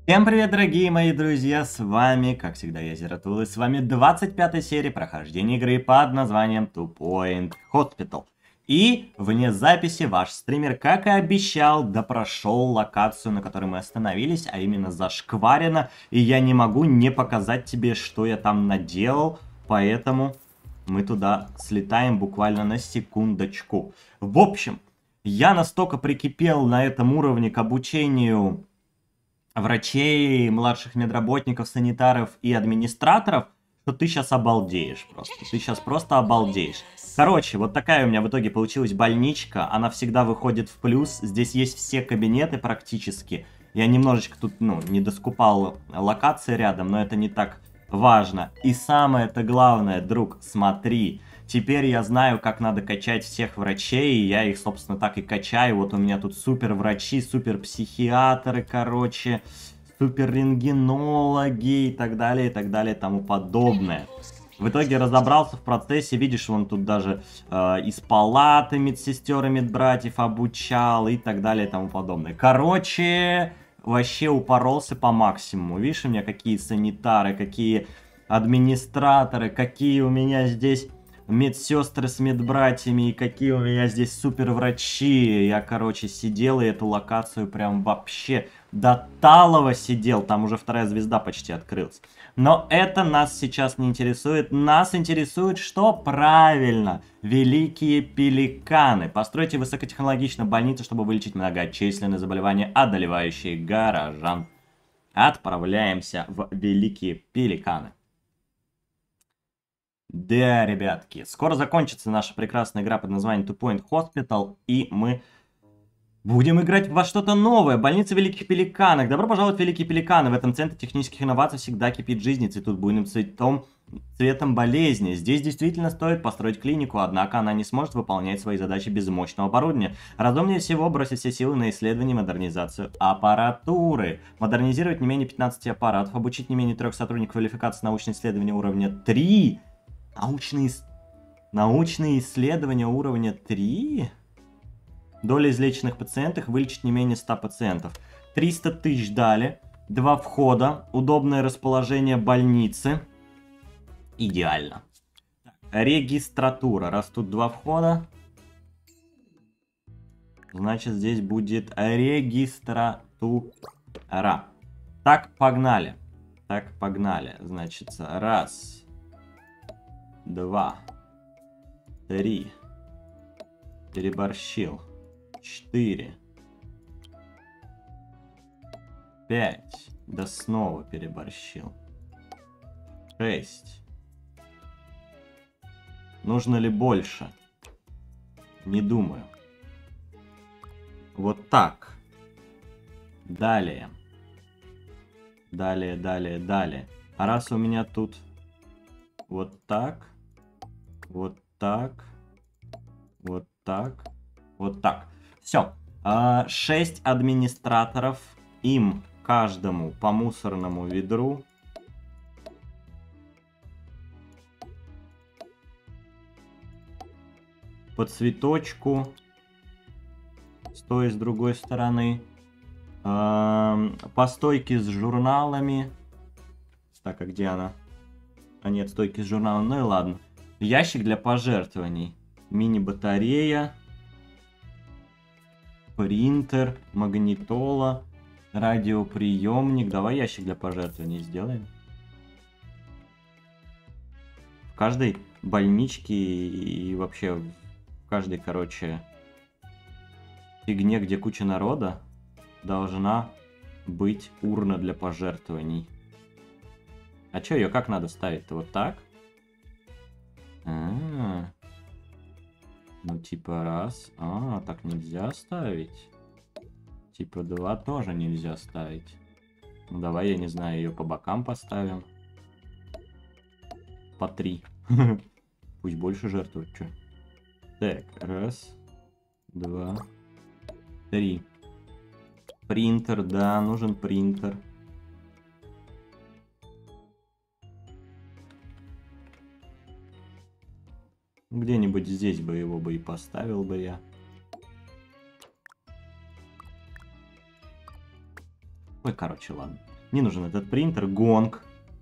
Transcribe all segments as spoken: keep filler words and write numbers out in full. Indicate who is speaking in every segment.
Speaker 1: Всем привет, дорогие мои друзья, с вами, как всегда, я Зератул, и с вами двадцать пятая серия прохождения игры под названием Two Point Hospital. И вне записи ваш стример, как и обещал, допрошел локацию, на которой мы остановились, а именно Зашкварено, и я не могу не показать тебе, что я там наделал, поэтому мы туда слетаем буквально на секундочку. В общем, я настолько прикипел на этом уровне к обучению врачей, младших медработников, санитаров и администраторов, что ты сейчас обалдеешь просто. Ты сейчас просто обалдеешь. Короче, вот такая у меня в итоге получилась больничка. Она всегда выходит в плюс. Здесь есть все кабинеты практически. Я немножечко тут, ну, не доскупал локации рядом, но это не так важно. И самое-то главное, друг, смотри. Теперь я знаю, как надо качать всех врачей, и я их, собственно, так и качаю. Вот у меня тут супер врачи, супер психиатры, короче, супер рентгенологи и так далее, и так далее, и тому подобное. В итоге разобрался в процессе, видишь, вон тут даже э, из палаты медсестер и медбратьев обучал и так далее, и тому подобное. Короче, вообще упоролся по максимуму. Видишь, у меня какие санитары, какие администраторы, какие у меня здесь медсестры с медбратьями, и какие у меня здесь супер врачи. Я, короче, сидел и эту локацию прям вообще до талого сидел. Там уже вторая звезда почти открылась. Но это нас сейчас не интересует. Нас интересует, что правильно. Великие пеликаны. Постройте высокотехнологичную больницу, чтобы вылечить многочисленные заболевания, одолевающие горожан. Отправляемся в Великие пеликаны. Да, ребятки, скоро закончится наша прекрасная игра под названием Two Point Hospital, и мы будем играть во что-то новое. Больница Великих Пеликанов. Добро пожаловать в Великие Пеликаны. В этом центре технических инноваций всегда кипит жизнь и цветут буйным цветом, цветом болезни. Здесь действительно стоит построить клинику, однако она не сможет выполнять свои задачи без мощного оборудования. Разумнее всего бросить все силы на исследование и модернизацию аппаратуры. Модернизировать не менее пятнадцати аппаратов, обучить не менее трех сотрудников квалификации научного исследования уровня три. Научные, научные исследования уровня три? Доля излеченных пациентов вылечить не менее ста пациентов. триста тысяч дали. Два входа. Удобное расположение больницы. Идеально. Регистратура. Раз тут два входа, значит здесь будет регистратура. Так, погнали. Так, погнали. Значит, раз... Два. Три. Переборщил. Четыре. Пять. Да снова переборщил. Шесть. Нужно ли больше? Не думаю. Вот так. Далее. Далее, далее, далее. А раз у меня тут вот так... Вот так. Вот так. Вот так. Все. шесть администраторов. Им каждому по мусорному ведру. По цветочку. С той и с другой стороны. А, по стойке с журналами. Так, а где она? А нет, стойки с журналом. Ну и ладно. Ящик для пожертвований. Мини-батарея. Принтер. Магнитола. Радиоприемник. Давай ящик для пожертвований сделаем. В каждой больничке и вообще в каждой, короче, фигне, где куча народа, должна быть урна для пожертвований. А чё, ее как надо ставить-то? Вот так? А-а-а. Ну, типа раз. А, так нельзя ставить. Типа два тоже нельзя ставить. Ну, давай, я не знаю, ее по бокам поставим. По три. Пусть больше жертвуют, чё. Так, раз, два, три. Принтер, да, нужен принтер. Где-нибудь здесь бы его бы и поставил бы я. Ой, короче, ладно. Не нужен этот принтер. Гонг.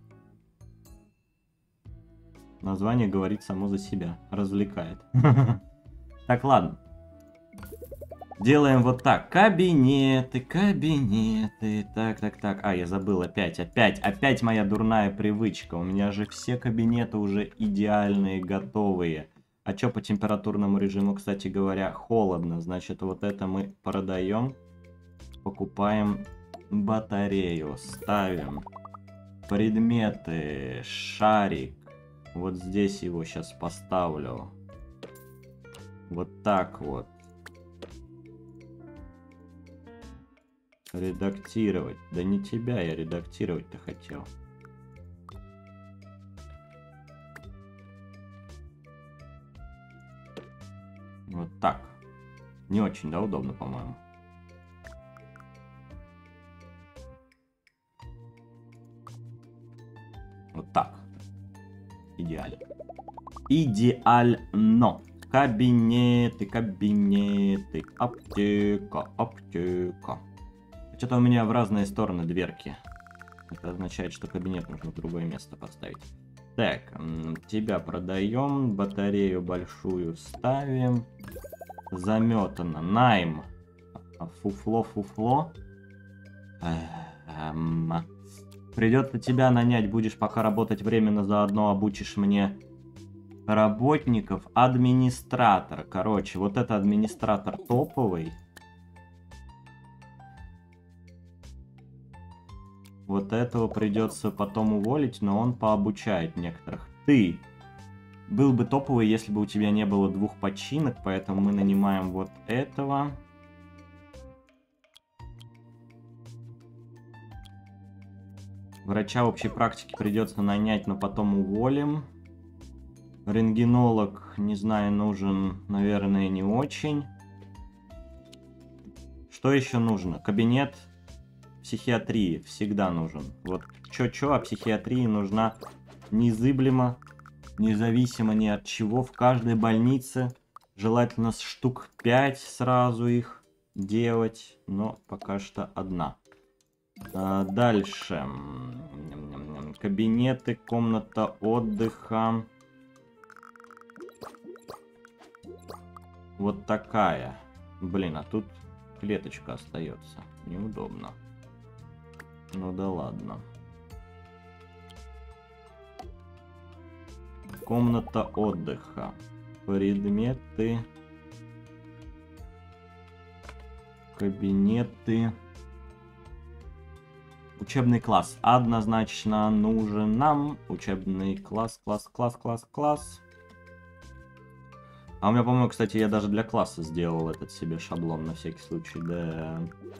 Speaker 1: Название говорит само за себя. Развлекает. Так, ладно. Делаем вот так. Кабинеты, кабинеты. Так, так, так. А, я забыл опять, опять, опять моя дурная привычка. У меня же все кабинеты уже идеальные, готовые. А что по температурному режиму, кстати говоря, холодно. Значит, вот это мы продаем. Покупаем батарею. Ставим. Предметы. Шарик. Вот здесь его сейчас поставлю. Вот так вот. Редактировать. Да не тебя я редактировать-то хотел. Вот так. Не очень, да, удобно, по-моему. Вот так. Идеально. Идеально. Кабинеты, кабинеты. Аптека, аптека. Что-то у меня в разные стороны дверки. Это означает, что кабинет нужно в другое место поставить. Так, тебя продаем. Батарею большую ставим. Заметано. Найм. Фуфло, фуфло. Эм, придется тебя нанять. Будешь пока работать временно, заодно обучишь мне работников. Администратор. Короче, вот это администратор топовый. Вот этого придется потом уволить, но он пообучает некоторых. Ты был бы топовый, если бы у тебя не было двух починок, поэтому мы нанимаем вот этого. Врача общей практики придется нанять, но потом уволим. Рентгенолог, не знаю, нужен, наверное, не очень. Что еще нужно? Кабинет психиатрии всегда нужен. Вот чё-чё, а психиатрии нужна незыблемо, независимо ни от чего. В каждой больнице желательно штук пять сразу их делать, но пока что одна. А дальше. Кабинеты, комната отдыха. Вот такая. Блин, а тут клеточка остается. Неудобно. Ну да ладно. Комната отдыха. Предметы. Кабинеты. Учебный класс. Однозначно нужен нам. Учебный класс, класс, класс, класс, класс. А у меня, по-моему, кстати, я даже для класса сделал этот себе шаблон на всякий случай. Да.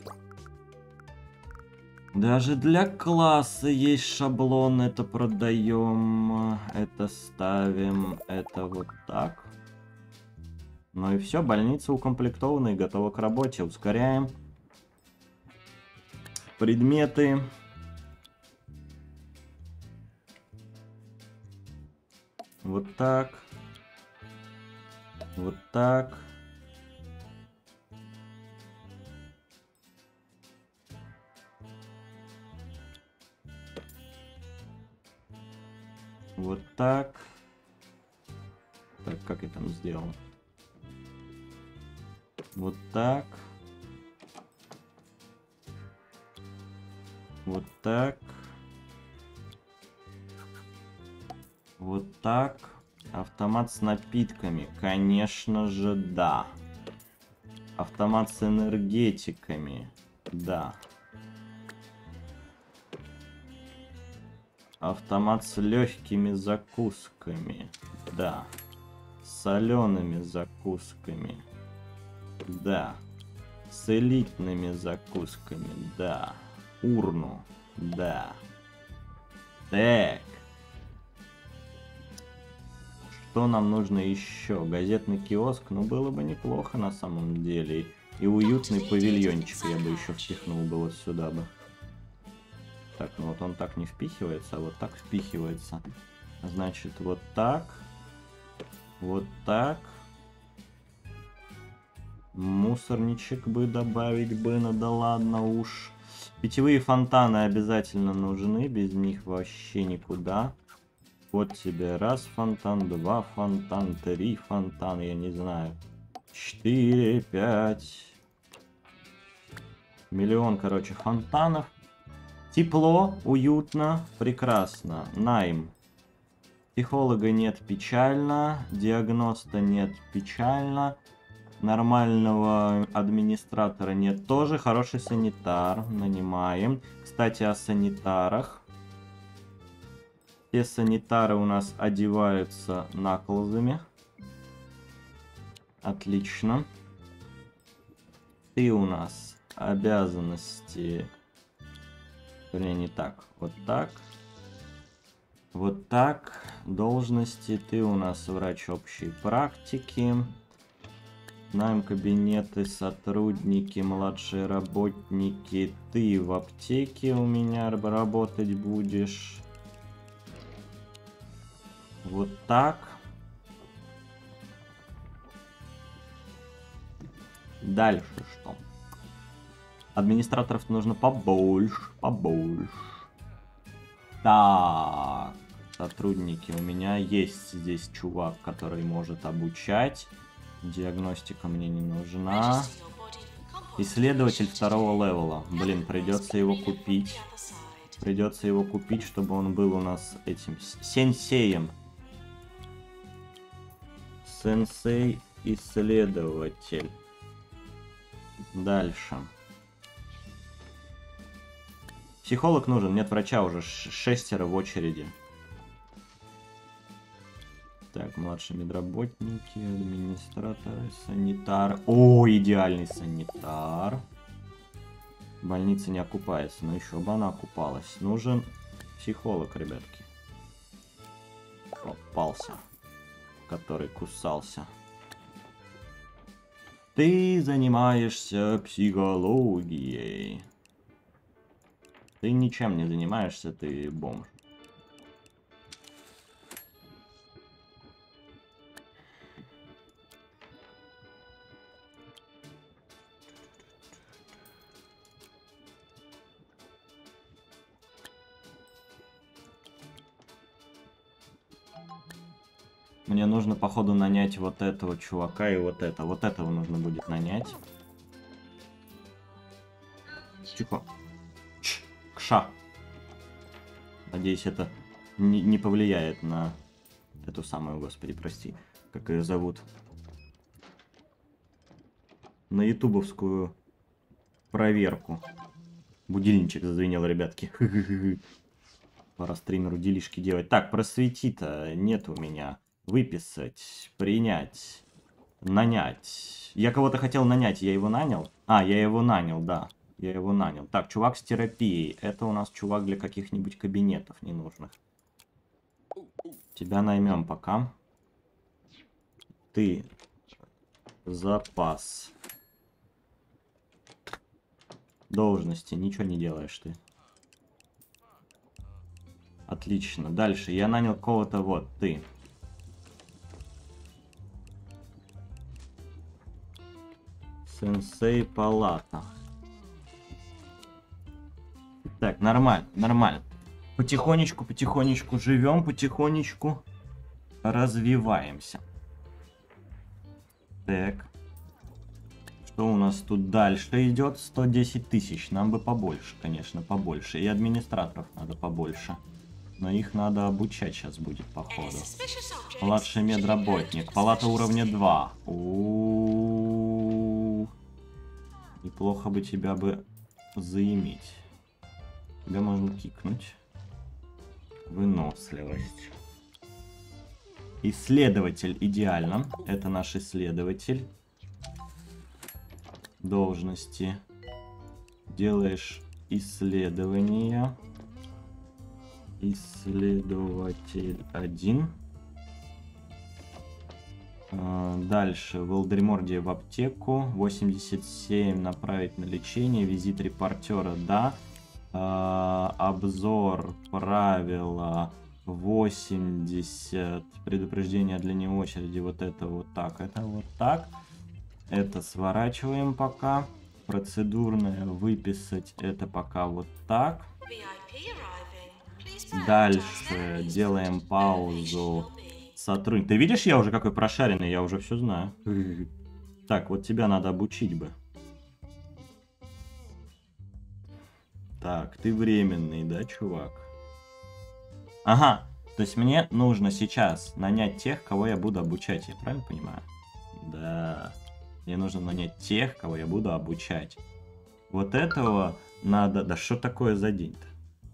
Speaker 1: Даже для класса есть шаблон. Это продаем. Это ставим. Это вот так. Ну и все. Больница укомплектована и готова к работе. Ускоряем. Предметы. Вот так. Вот так. Вот так. Так, как я там сделал? Вот так. Вот так. Вот так. Автомат с напитками. Конечно же, да. Автомат с энергетиками. Да. Автомат с легкими закусками. Да. С солеными закусками. Да. С элитными закусками. Да. Урну. Да. Так. Что нам нужно еще? Газетный киоск. Ну, было бы неплохо на самом деле. И уютный павильончик я бы еще впихнул бы вот сюда бы. Так, ну вот он так не впихивается, а вот так впихивается. Значит, вот так. Вот так. Мусорничек бы добавить бы, ну да ладно уж. Питьевые фонтаны обязательно нужны, без них вообще никуда. Вот тебе раз фонтан, два фонтан, три фонтана, я не знаю. Четыре, пять. Миллион, короче, фонтанов. Тепло, уютно, прекрасно. Найм. Психолога нет, печально. Диагноста нет, печально. Нормального администратора нет, тоже. Хороший санитар, нанимаем. Кстати, о санитарах. Все санитары у нас одеваются наколзами. Отлично. Ты у нас обязанности... Вернее, не так. Вот так. Вот так. Должности. Ты у нас врач общей практики. Знаем кабинеты, сотрудники, младшие работники. Ты в аптеке у меня работать будешь. Вот так. Дальше что? Администраторов нужно побольше, побольше. Так, сотрудники. У меня есть здесь чувак, который может обучать. Диагностика мне не нужна. Исследователь второго левела. Блин, придется его купить. Придется его купить, чтобы он был у нас этим сенсеем. Сенсей-исследователь. Дальше. Психолог нужен. Нет врача, уже шестеро в очереди. Так, младшие медработники, администраторы, санитар. О, идеальный санитар. Больница не окупается, но еще бы она окупалась. Нужен психолог, ребятки. Попался. Который кусался. Ты занимаешься психологией. Ты ничем не занимаешься, ты бомж. Мне нужно, походу, нанять вот этого чувака и вот это. Вот этого нужно будет нанять. Тихо. Ч, кша. Надеюсь, это не, не повлияет на эту самую, господи, прости, как ее зовут. На ютубовскую проверку. Будильничек зазвенел, ребятки. Пора стримеру делишки делать. Так, просвети-то нет у меня. Выписать, принять, нанять. Я кого-то хотел нанять, я его нанял? А, я его нанял, да. Я его нанял. Так, чувак с терапией. Это у нас чувак для каких-нибудь кабинетов ненужных. Тебя наймем пока. Ты запас. Должности. Ничего не делаешь ты. Отлично. Дальше. Я нанял кого-то. Вот, ты. Сенсей палата. Так, нормально, нормально. Потихонечку, потихонечку живем, потихонечку развиваемся. Так. Что у нас тут дальше идет? сто десять тысяч. Нам бы побольше, конечно, побольше. И администраторов надо побольше. Но их надо обучать сейчас будет, походу. Младший медработник. Палата уровня два. У-у-у-у. Неплохо бы тебя бы заиметь. Тебя можно кикнуть. Выносливость. Исследователь идеально. Это наш исследователь. Должности. Делаешь исследования. Исследователь один. Дальше. Волдемордия в аптеку. восемьдесят семь направить на лечение. Визит репортера, да. Обзор, правила. восемьдесят. Предупреждение для не очереди. Вот это вот так. Это вот так. Это сворачиваем пока. процедурное выписать это пока вот так. Дальше делаем паузу. Сотрудник. Ты видишь, я уже какой прошаренный, я уже все знаю. Так, вот тебя надо обучить бы. Так, ты временный, да, чувак? Ага, то есть мне нужно сейчас нанять тех, кого я буду обучать, я правильно понимаю? Да, мне нужно нанять тех, кого я буду обучать. Вот этого надо... Да что такое за день-то?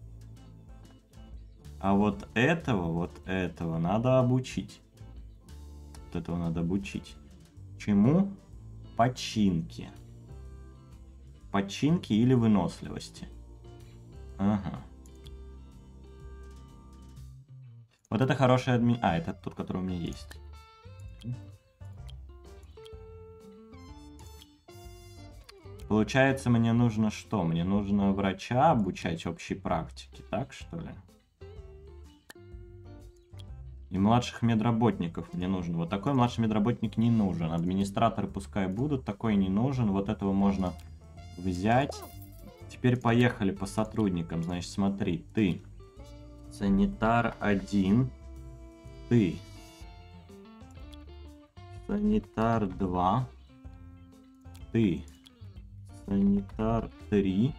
Speaker 1: А вот этого, вот этого надо обучить. Вот этого надо обучить. Чему? Починки. Починки или выносливости. Ага. Вот это хороший админ... А, это тот, который у меня есть. Получается, мне нужно что? Мне нужно врача обучать общей практике, так что ли? И младших медработников мне нужен. Вот такой младший медработник не нужен. Администраторы пускай будут, такой не нужен. Вот этого можно взять. Теперь поехали по сотрудникам. Значит, смотри, ты санитар один, ты санитар два, ты санитар три,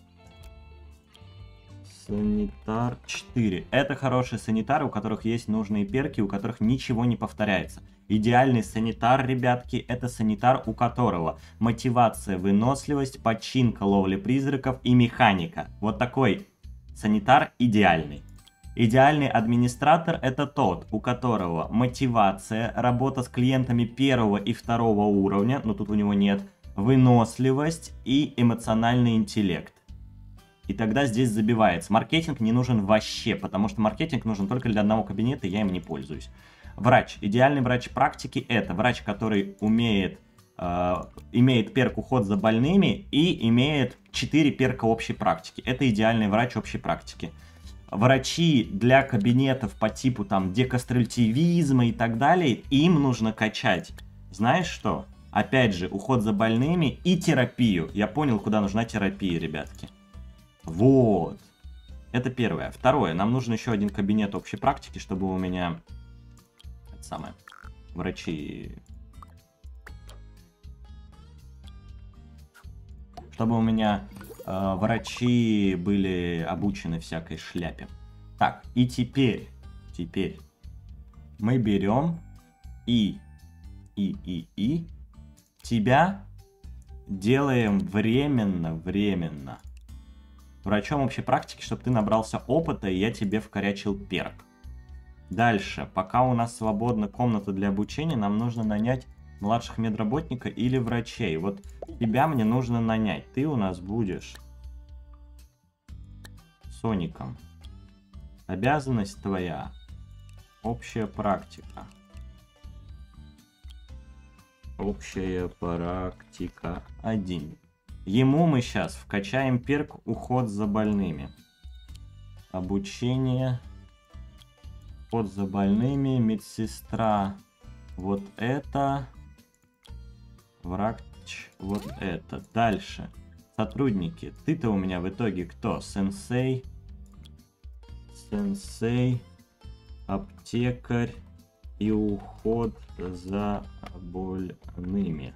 Speaker 1: санитар четыре. Это хорошие санитары, у которых есть нужные перки, у которых ничего не повторяется. Идеальный санитар, ребятки, это санитар, у которого мотивация, выносливость, починка, ловли призраков и механика. Вот такой санитар идеальный. Идеальный администратор это тот, у которого мотивация, работа с клиентами первого и второго уровня, но тут у него нет, выносливость и эмоциональный интеллект. И тогда здесь забивается. Маркетинг не нужен вообще, потому что маркетинг нужен только для одного кабинета, и я им не пользуюсь. Врач. Идеальный врач практики это врач, который умеет, э, имеет перк уход за больными и имеет четыре перка общей практики. Это идеальный врач общей практики. Врачи для кабинетов по типу там декастрультивизма и так далее, им нужно качать. Знаешь что? Опять же, уход за больными и терапию. Я понял, куда нужна терапия, ребятки. Вот. Это первое. Второе. Нам нужен еще один кабинет общей практики, чтобы у меня... Это самое. Врачи... Чтобы у меня э, врачи были обучены всякой шляпе. Так, и теперь... Теперь... Мы берем и... И, и, и... Тебя делаем временно, временно... врачом общей практики, чтобы ты набрался опыта, и я тебе вкорячил перк. Дальше, пока у нас свободна комната для обучения, нам нужно нанять младших медработника или врачей. Вот тебя мне нужно нанять. Ты у нас будешь Соником. Обязанность твоя. Общая практика. Общая практика один. Ему мы сейчас вкачаем перк уход за больными. Обучение. Уход за больными. Медсестра. Вот это. Врач. Вот это. Дальше. Сотрудники. Ты-то у меня в итоге кто? Сенсей. Сенсей. Аптекарь. И уход за больными.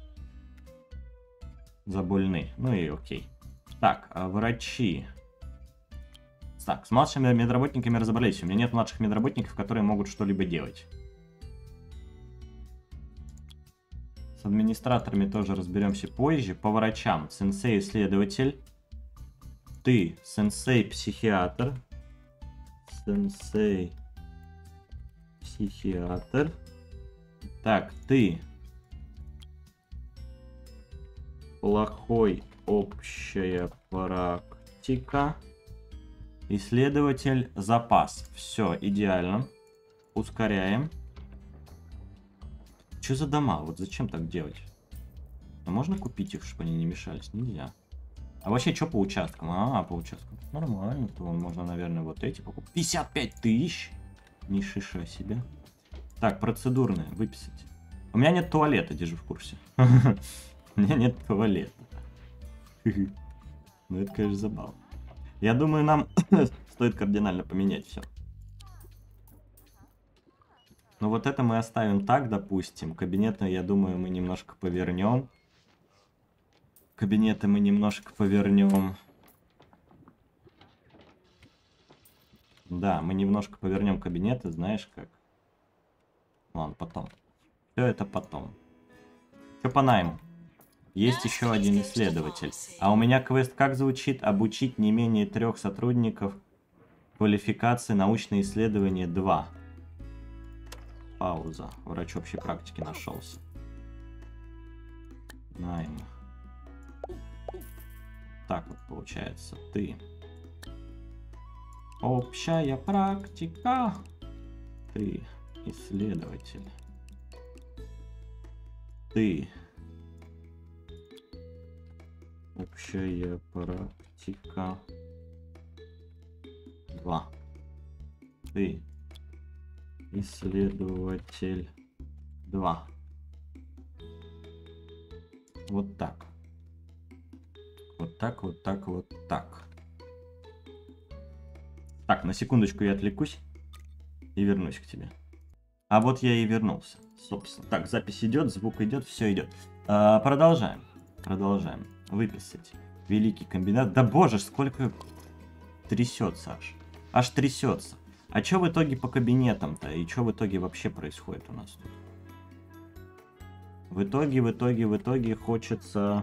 Speaker 1: За больны. Ну и окей. Так, а врачи. Так, с младшими медработниками разобрались. У меня нет младших медработников, которые могут что-либо делать. С администраторами тоже разберемся позже. По врачам. Сенсей-исследователь. Ты сенсей-психиатр. Сенсей-психиатр. Так, ты... Плохой общая практика. Исследователь запас. Все, идеально. Ускоряем. Что за дома? Вот зачем так делать? А можно купить их, чтобы они не мешались? Нельзя. А вообще, что по участкам? А, по участкам. Нормально. То можно, наверное, вот эти покупать. пятьдесят пять тысяч! Ни шиша себе. Так, процедурные. Выписать. У меня нет туалета, держи в курсе. У меня нет туалета. Ну это, конечно, забавно. Я думаю, нам стоит кардинально поменять все. Ну вот это мы оставим так, допустим. Кабинеты, я думаю, мы немножко повернем. Кабинеты мы немножко повернем. Да, мы немножко повернем кабинеты, знаешь как. Ладно, потом. Все это потом. Что по найму? Есть еще один исследователь. А у меня квест как звучит? Обучить не менее трех сотрудников квалификации научные исследования два. Пауза. Врач общей практики нашелся. Найм. Так вот получается. Ты. Общая практика. Ты. Исследователь. Ты. Общая практика. Два. Ты. Исследователь. Два. Вот так. Вот так, вот так, вот так. Так, на секундочку я отвлекусь и вернусь к тебе. А вот я и вернулся, собственно. Так, запись идет, звук идет, все идет. А, продолжаем. Продолжаем. Выписать. Великий комбинат. Да боже, сколько трясется аж. Аж трясется. А что в итоге по кабинетам-то? И что в итоге вообще происходит у нас тут? В итоге, в итоге, в итоге хочется...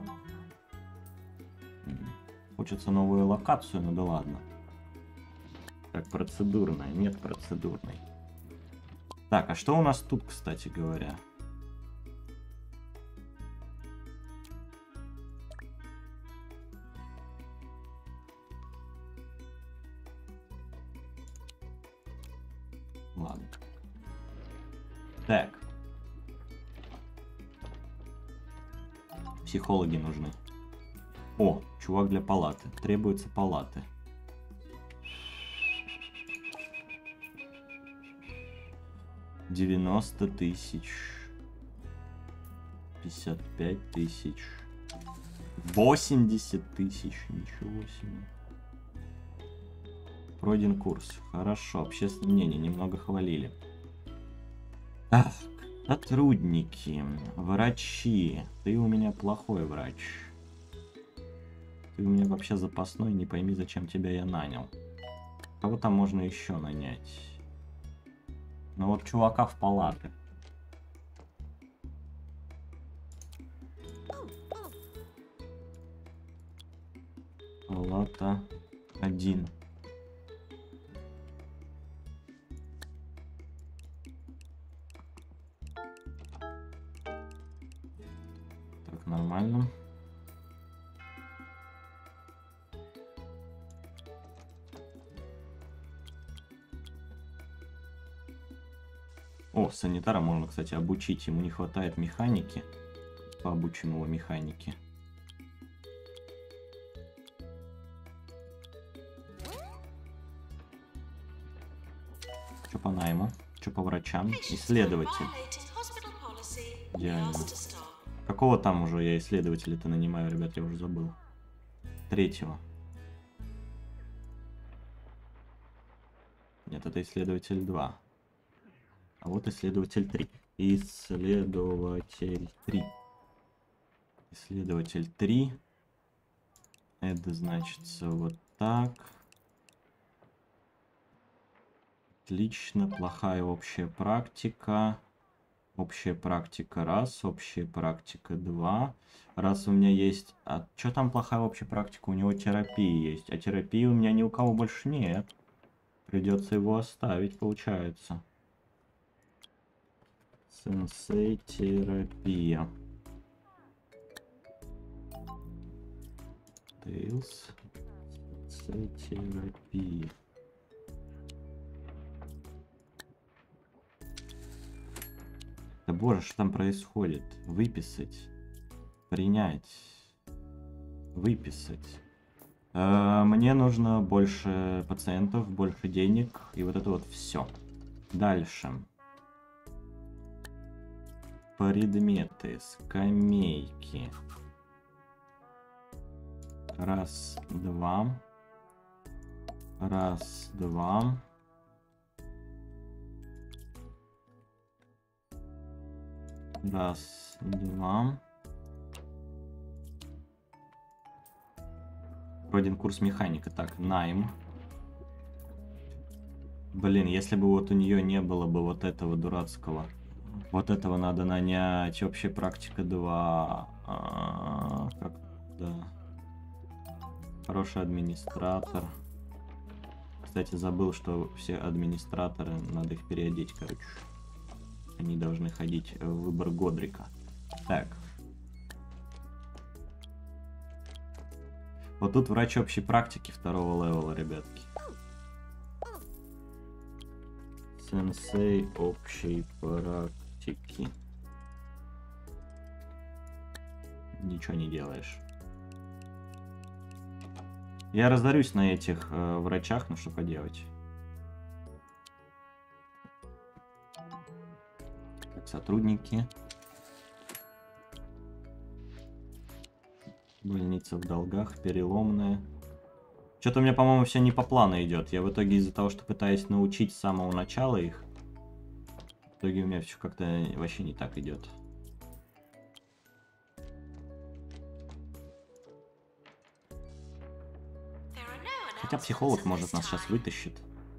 Speaker 1: Хочется новую локацию, ну да ладно. Так, процедурная. Нет процедурной. Так, а что у нас тут, кстати говоря? Ладно. Так. Психологи нужны. О, чувак для палаты. Требуются палаты. девяносто тысяч. пятьдесят пять тысяч. восемьдесят тысяч. Ничего себе. Пройден курс. Хорошо. Общественное мнение. Немного хвалили. Так. Сотрудники. Врачи. Ты у меня плохой врач. Ты у меня вообще запасной. Не пойми, зачем тебя я нанял. Кого там можно еще нанять? Ну вот чувака в палаты. Палата один. Так, нормально. О, санитара можно, кстати, обучить. Ему не хватает механики. Пообучим его механике. Что по найму? Что по врачам? Исследователь. Идеально. Какого там уже я исследователя-то нанимаю, ребят, я уже забыл. Третьего. Нет, это исследователь два. А вот исследователь три. Исследователь три. Исследователь три. Это значится вот так. Отлично. Плохая общая практика. Общая практика раз. Общая практика два. Раз у меня есть... А что там плохая общая практика? У него терапия есть. А терапии у меня ни у кого больше нет. Придется его оставить, получается. Сенсей терапия. Тейлс. Сенсей терапия. Да боже, что там происходит? Выписать. Принять. Выписать. Э, мне нужно больше пациентов, больше денег. И вот это вот все. Дальше. Предметы, скамейки. Раз, два. Раз, два. Раз, два. Пройден курс механика. Так, найм. Блин, если бы вот у нее не было бы вот этого дурацкого. Вот этого надо нанять. Общая практика два. А, как, да. Хороший администратор. Кстати, забыл, что все администраторы, надо их переодеть, короче. Они должны ходить в выбор Годрика. Так. Вот тут врач общей практики второго левела, ребятки. Сенсей общей практики. Ничего не делаешь. Я разорюсь на этих э, врачах, ну что поделать. Так, сотрудники. Больница в долгах, переломная. Что-то у меня, по-моему, все не по плану идет. Я в итоге из-за того, что пытаюсь научить с самого начала их, в итоге у меня все как-то вообще не так идет. Хотя психолог может нас сейчас вытащит.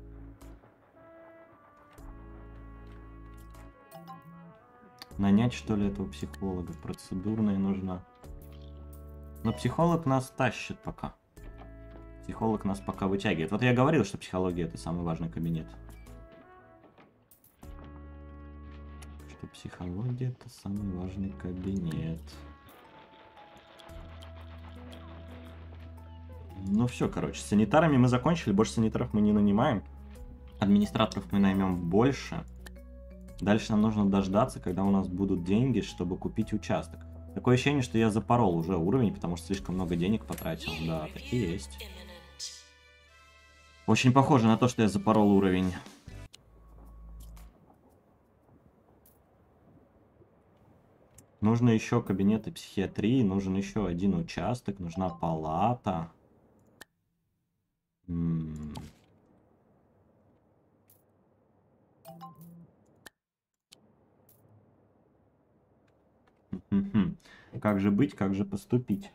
Speaker 1: Нанять, что ли, этого психолога? Процедурная нужна. Но психолог нас тащит пока. Психолог нас пока вытягивает. Вот я говорил, что психология — это самый важный кабинет. Что психология — это самый важный кабинет. Ну все, короче, с санитарами мы закончили. Больше санитаров мы не нанимаем. Администраторов мы наймем больше. Дальше нам нужно дождаться, когда у нас будут деньги, чтобы купить участок. Такое ощущение, что я запорол уже уровень, потому что слишком много денег потратил. Да, такие есть. Очень похоже на то, что я запорол уровень. Нужно еще кабинеты психиатрии, нужен еще один участок, нужна палата. М-м. Как же быть, как же поступить?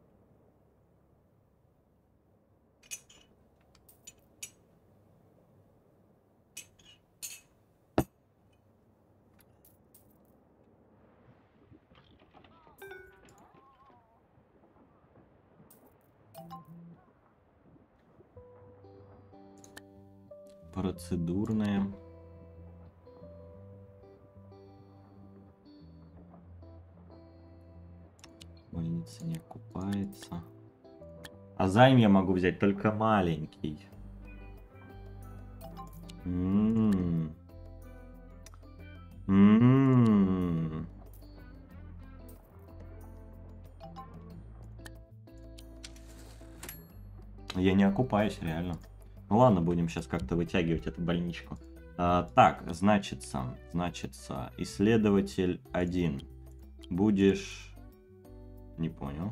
Speaker 1: Процедурная. Больница не окупается. А займ я могу взять только маленький. М-м-м. М-м-м. Я не окупаюсь, реально. Ну ладно, будем сейчас как-то вытягивать эту больничку. А, так, значится, значится, исследователь один. Будешь... Не понял.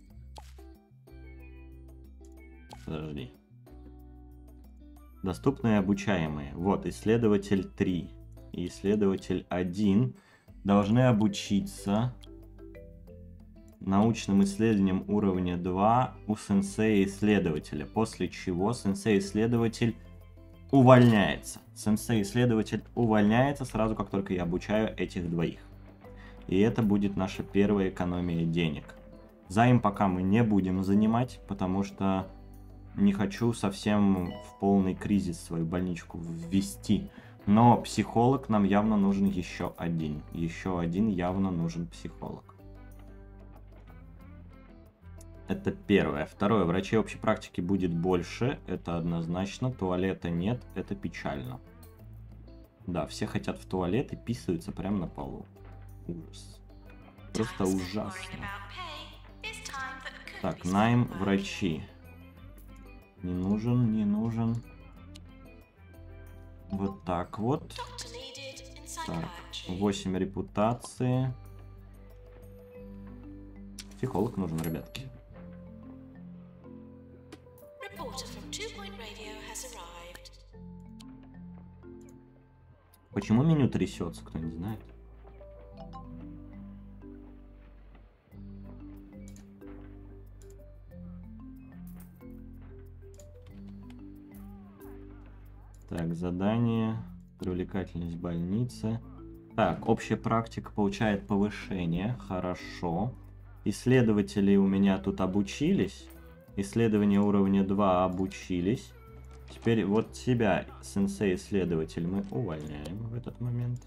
Speaker 1: Подожди. Доступные обучаемые. Вот, исследователь три и исследователь один должны обучиться научным исследованием уровня два у сенсея-исследователя, после чего сенсей-исследователь увольняется. Сенсей-исследователь увольняется сразу, как только я обучаю этих двоих. И это будет наша первая экономия денег. Займ пока мы не будем занимать, потому что не хочу совсем в полный кризис свою больничку ввести. Но психолог нам явно нужен еще один. Еще один явно нужен психолог. Это первое. Второе. Врачей общей практики будет больше. Это однозначно. Туалета нет. Это печально. Да, все хотят в туалет и писаются прямо на полу. Ужас. Просто ужасно. Так, найм врачи. Не нужен, не нужен. Вот так вот. Так, восемь репутации. Психолог нужен, ребятки. Почему меню трясется, кто-нибудь знает? Так, задание, привлекательность больницы. Так, общая практика получает повышение, хорошо. Исследователи у меня тут обучились. Исследование уровня два обучились. Теперь вот себя, сенсей-исследователь, мы увольняем в этот момент.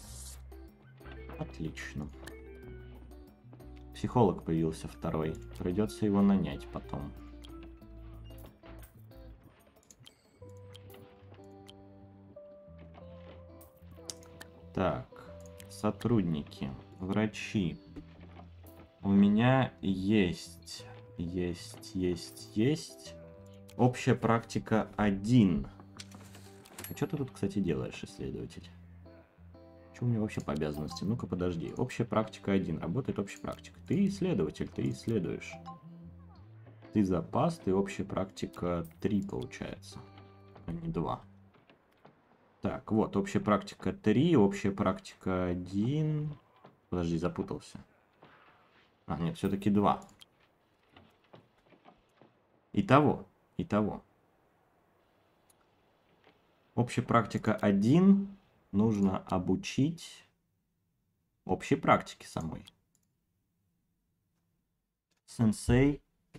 Speaker 1: Отлично. Психолог появился второй. Придется его нанять потом. Так, сотрудники, врачи. У меня есть, есть, есть, есть. Общая практика один. А что ты тут, кстати, делаешь, исследователь? Что у меня вообще по обязанности? Ну-ка, подожди. Общая практика один. Работает общая практика. Ты исследователь, ты исследуешь. Ты запас, ты общая практика три, получается. А не два. Так, вот, общая практика три, общая практика один. Подожди, запутался. А, нет, все-таки два. Итого, итого. Общая практика один нужно обучить общей практике самой. Сенсей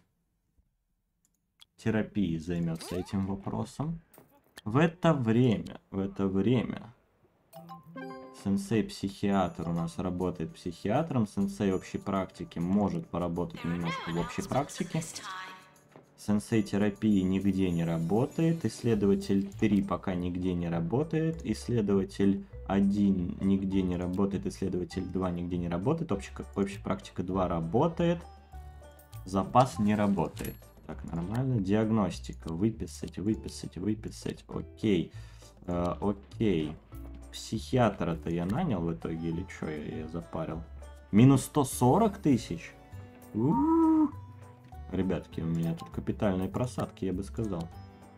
Speaker 1: терапии займется этим вопросом. В это время, в это время сенсей-психиатр у нас работает психиатром. Сенсей общей практики может поработать немножко в общей практике. Сенсей терапии нигде не работает. Исследователь три пока нигде не работает. Исследователь один нигде не работает. Исследователь два нигде не работает. Общая, общая практика два работает. Запас не работает. Так, нормально. Диагностика. Выписать, выписать, выписать. Окей. Э, окей. Психиатра-то я нанял в итоге или что я, я запарил? Минус сто сорок тысяч? У-у-у. Ребятки, у меня тут капитальные просадки, я бы сказал.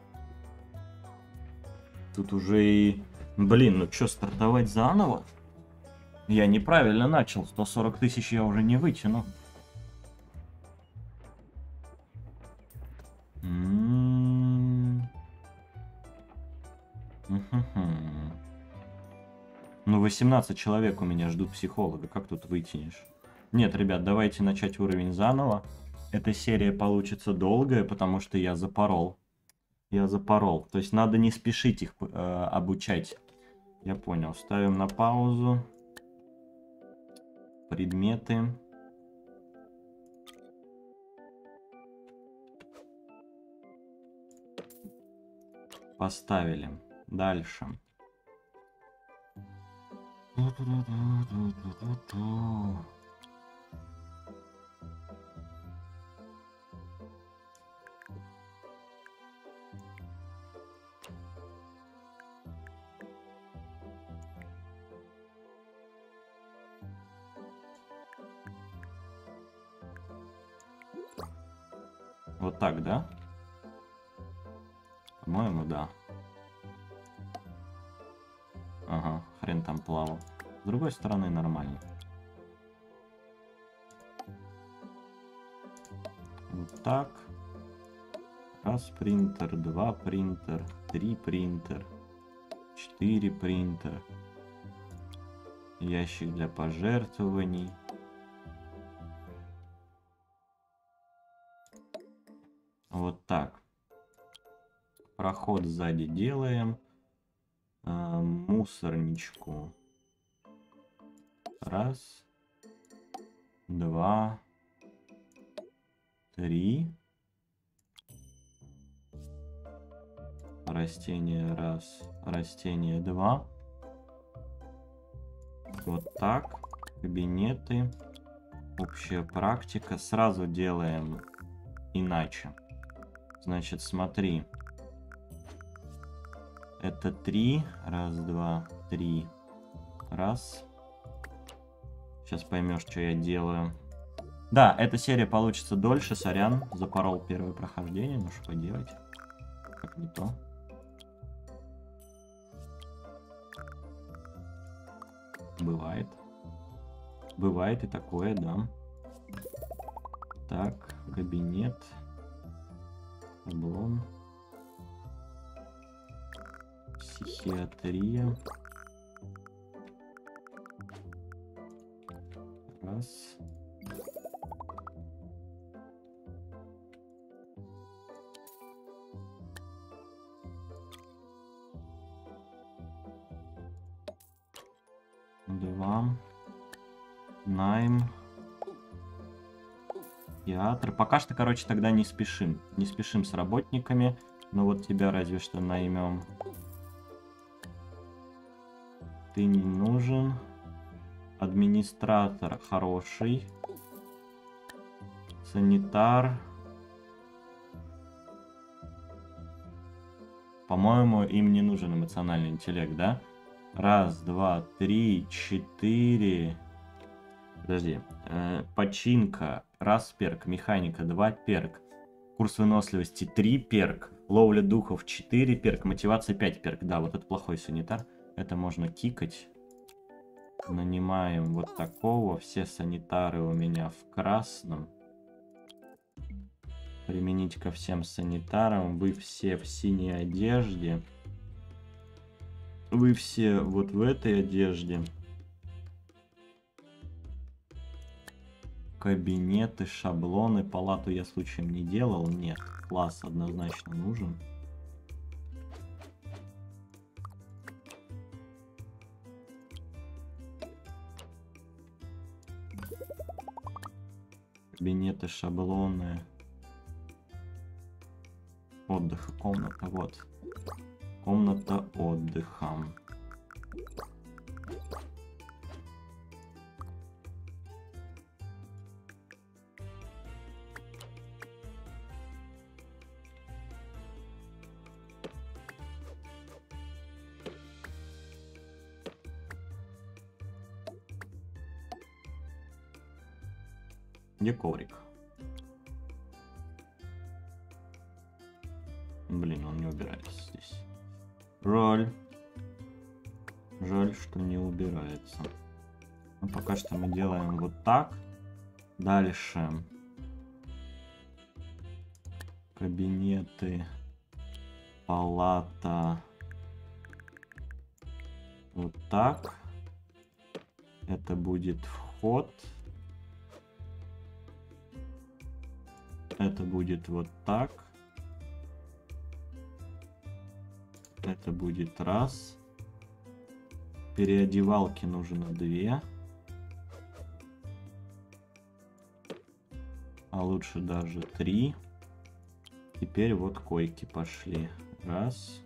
Speaker 1: Тут уже и... Блин, ну что, стартовать заново? Я неправильно начал. сто сорок тысяч я уже не вытяну. Ну, восемнадцать человек у меня ждут психолога. Как тут вытянешь? Нет, ребят, давайте начать уровень заново. Эта серия получится долгая, потому что я запорол. Я запорол. То есть надо не спешить их э, обучать. Я понял. Ставим на паузу. Предметы. Поставили. Дальше. Вот так, да? По-моему, да. Ага, хрен там плавал. С другой стороны, нормально. Вот так. Раз принтер, два принтер, три принтер, четыре принтер. Ящик для пожертвований. Вот так. Проход сзади делаем. А, мусорничку. Раз. Два. Три. Растение раз. Растение два. Вот так. Кабинеты. Общая практика. Сразу делаем иначе. Значит, смотри. Это три. Раз, два, три. Раз. Сейчас поймешь, что я делаю. Да, эта серия получится дольше. Сорян. Запорол первое прохождение. Ну что делать? Как не то. Бывает. Бывает и такое, да. Так, кабинет. Шаблон. Психиатрия. Раз. Два. Найм. Театр. Пока что, короче, тогда не спешим. Не спешим с работниками. Но вот тебя разве что наймем. Ты не нужен. Администратор хороший. Санитар. По-моему, им не нужен эмоциональный интеллект, да? Раз, два, три, четыре. Подожди. Э, починка. Раз перк. Механика. Два перк. Курс выносливости. Три перк. Ловля духов. Четыре перк. Мотивация. Пять перк. Да, вот это плохой санитар. Это можно кикать. Нанимаем вот такого. Все санитары у меня в красном. Применить ко всем санитарам. Вы все в синей одежде. Вы все вот в этой одежде. Кабинеты, шаблоны. Палату я случаем не делал. Нет. Класс однозначно нужен. Кабинеты, шаблоны. Отдых, комната. Вот. Комната отдыха. Где коврик? Блин, он не убирается здесь. Жаль. Жаль, что не убирается. Ну, пока что мы делаем вот так. Дальше. Кабинеты. Палата. Вот так. Это будет вход. Это будет вот так. Это будет раз. Переодевалки нужно две. А лучше даже три. Теперь вот койки пошли. Раз.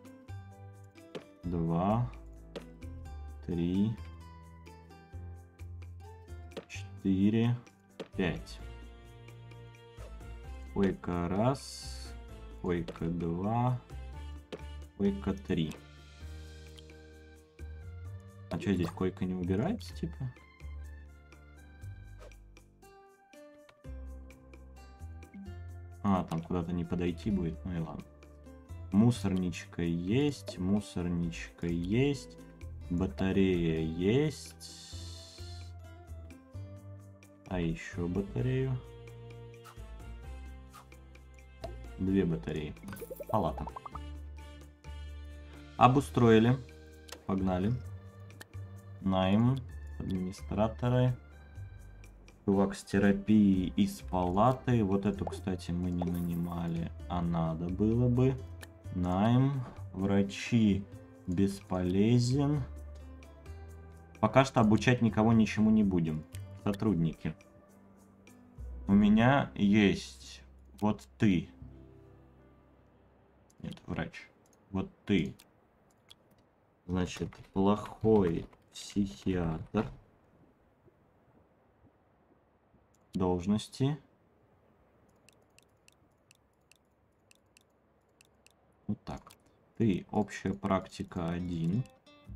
Speaker 1: Два. Три. Четыре. Пять. Койка раз. Койка два. Койка три. А что, здесь койка не убирается, типа? А, там куда-то не подойти будет, ну и ладно. Мусорничка есть, мусорничка есть, батарея есть. А еще батарею. Две батареи. Палата. Обустроили. Погнали. Найм. Администраторы. Чувак с терапией из палаты. Вот эту, кстати, мы не нанимали, а надо было бы. Найм. Врачи бесполезен. Пока что обучать никого ничему не будем. Сотрудники. У меня есть вот ты. Нет, врач. Вот ты. Значит, плохой психиатр. Должности. Вот так. Ты общая практика один.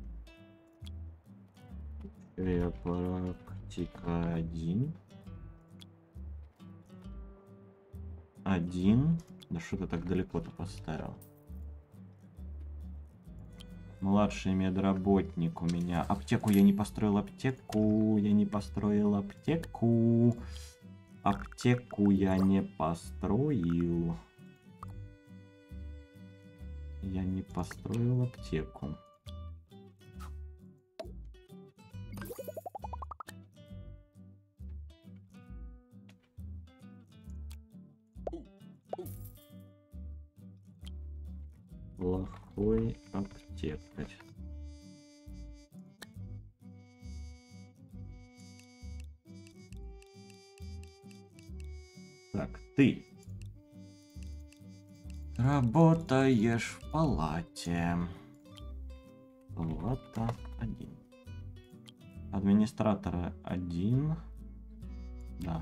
Speaker 1: Общая практика один. Один. Да что ты так далеко-то поставил? Младший медработник у меня. Аптеку я не построил, аптеку. Я не построил аптеку. Аптеку я не построил. Я не построил аптеку. Плохой аптекарь. Так, ты работаешь в палате. Палата один. Администратора один. Да.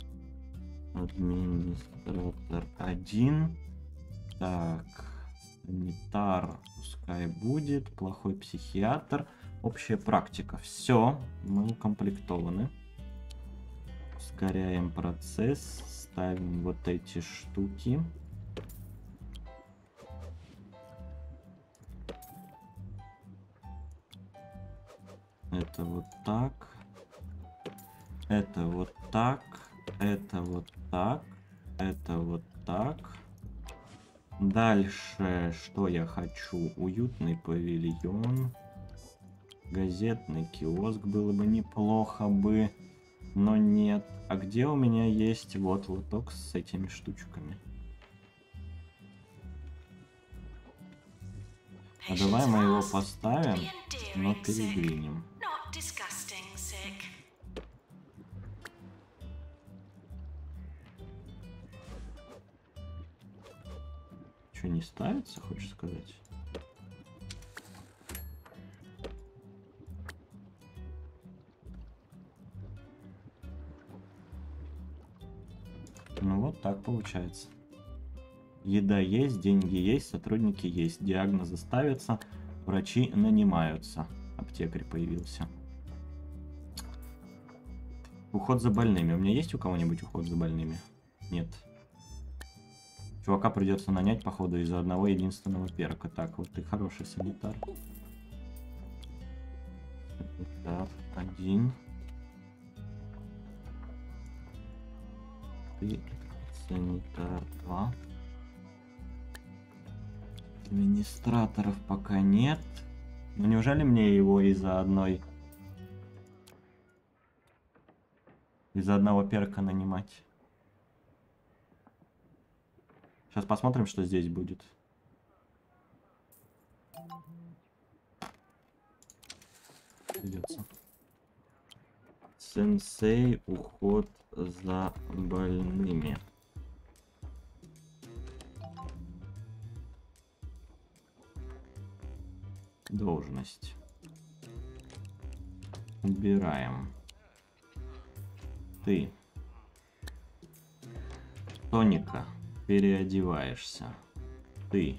Speaker 1: Администратор один. Так. Санитар пускай будет. Плохой психиатр. Общая практика. Все. Мы укомплектованы. Ускоряем процесс. Ставим вот эти штуки. Это вот так. Это вот так. Это вот так. Это вот так. Дальше, что я хочу? Уютный павильон. Газетный киоск было бы неплохо бы. Но нет. А где у меня есть вот лоток с этими штучками? А давай мы его поставим, но передвинем. Что, не ставится, хочешь сказать? Ну вот так получается. Еда есть, деньги есть, сотрудники есть, диагнозы ставятся, врачи нанимаются. Аптекарь появился. Уход за больными. У меня есть у кого-нибудь уход за больными? Нет. Чувака придется нанять, походу, из-за одного единственного перка. Так, вот ты хороший санитар. Санитар один. Ты санитар два. Администраторов пока нет. Но неужели мне его из-за одной... Из-за одного перка нанимать? Сейчас посмотрим, что здесь будет. Придется. Сенсей, уход за больными. Должность. Убираем. Ты. Тоника. Переодеваешься. Ты.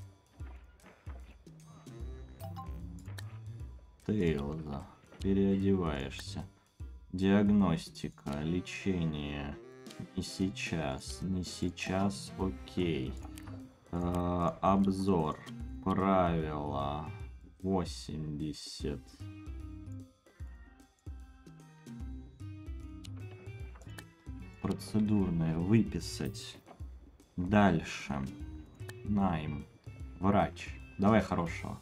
Speaker 1: Тейлза. Переодеваешься. Диагностика. Лечение. Не сейчас. Не сейчас. Окей. Э, обзор. Правила. восемьдесят. Процедурное. Выписать. Дальше. Найм. Врач. Давай хорошего.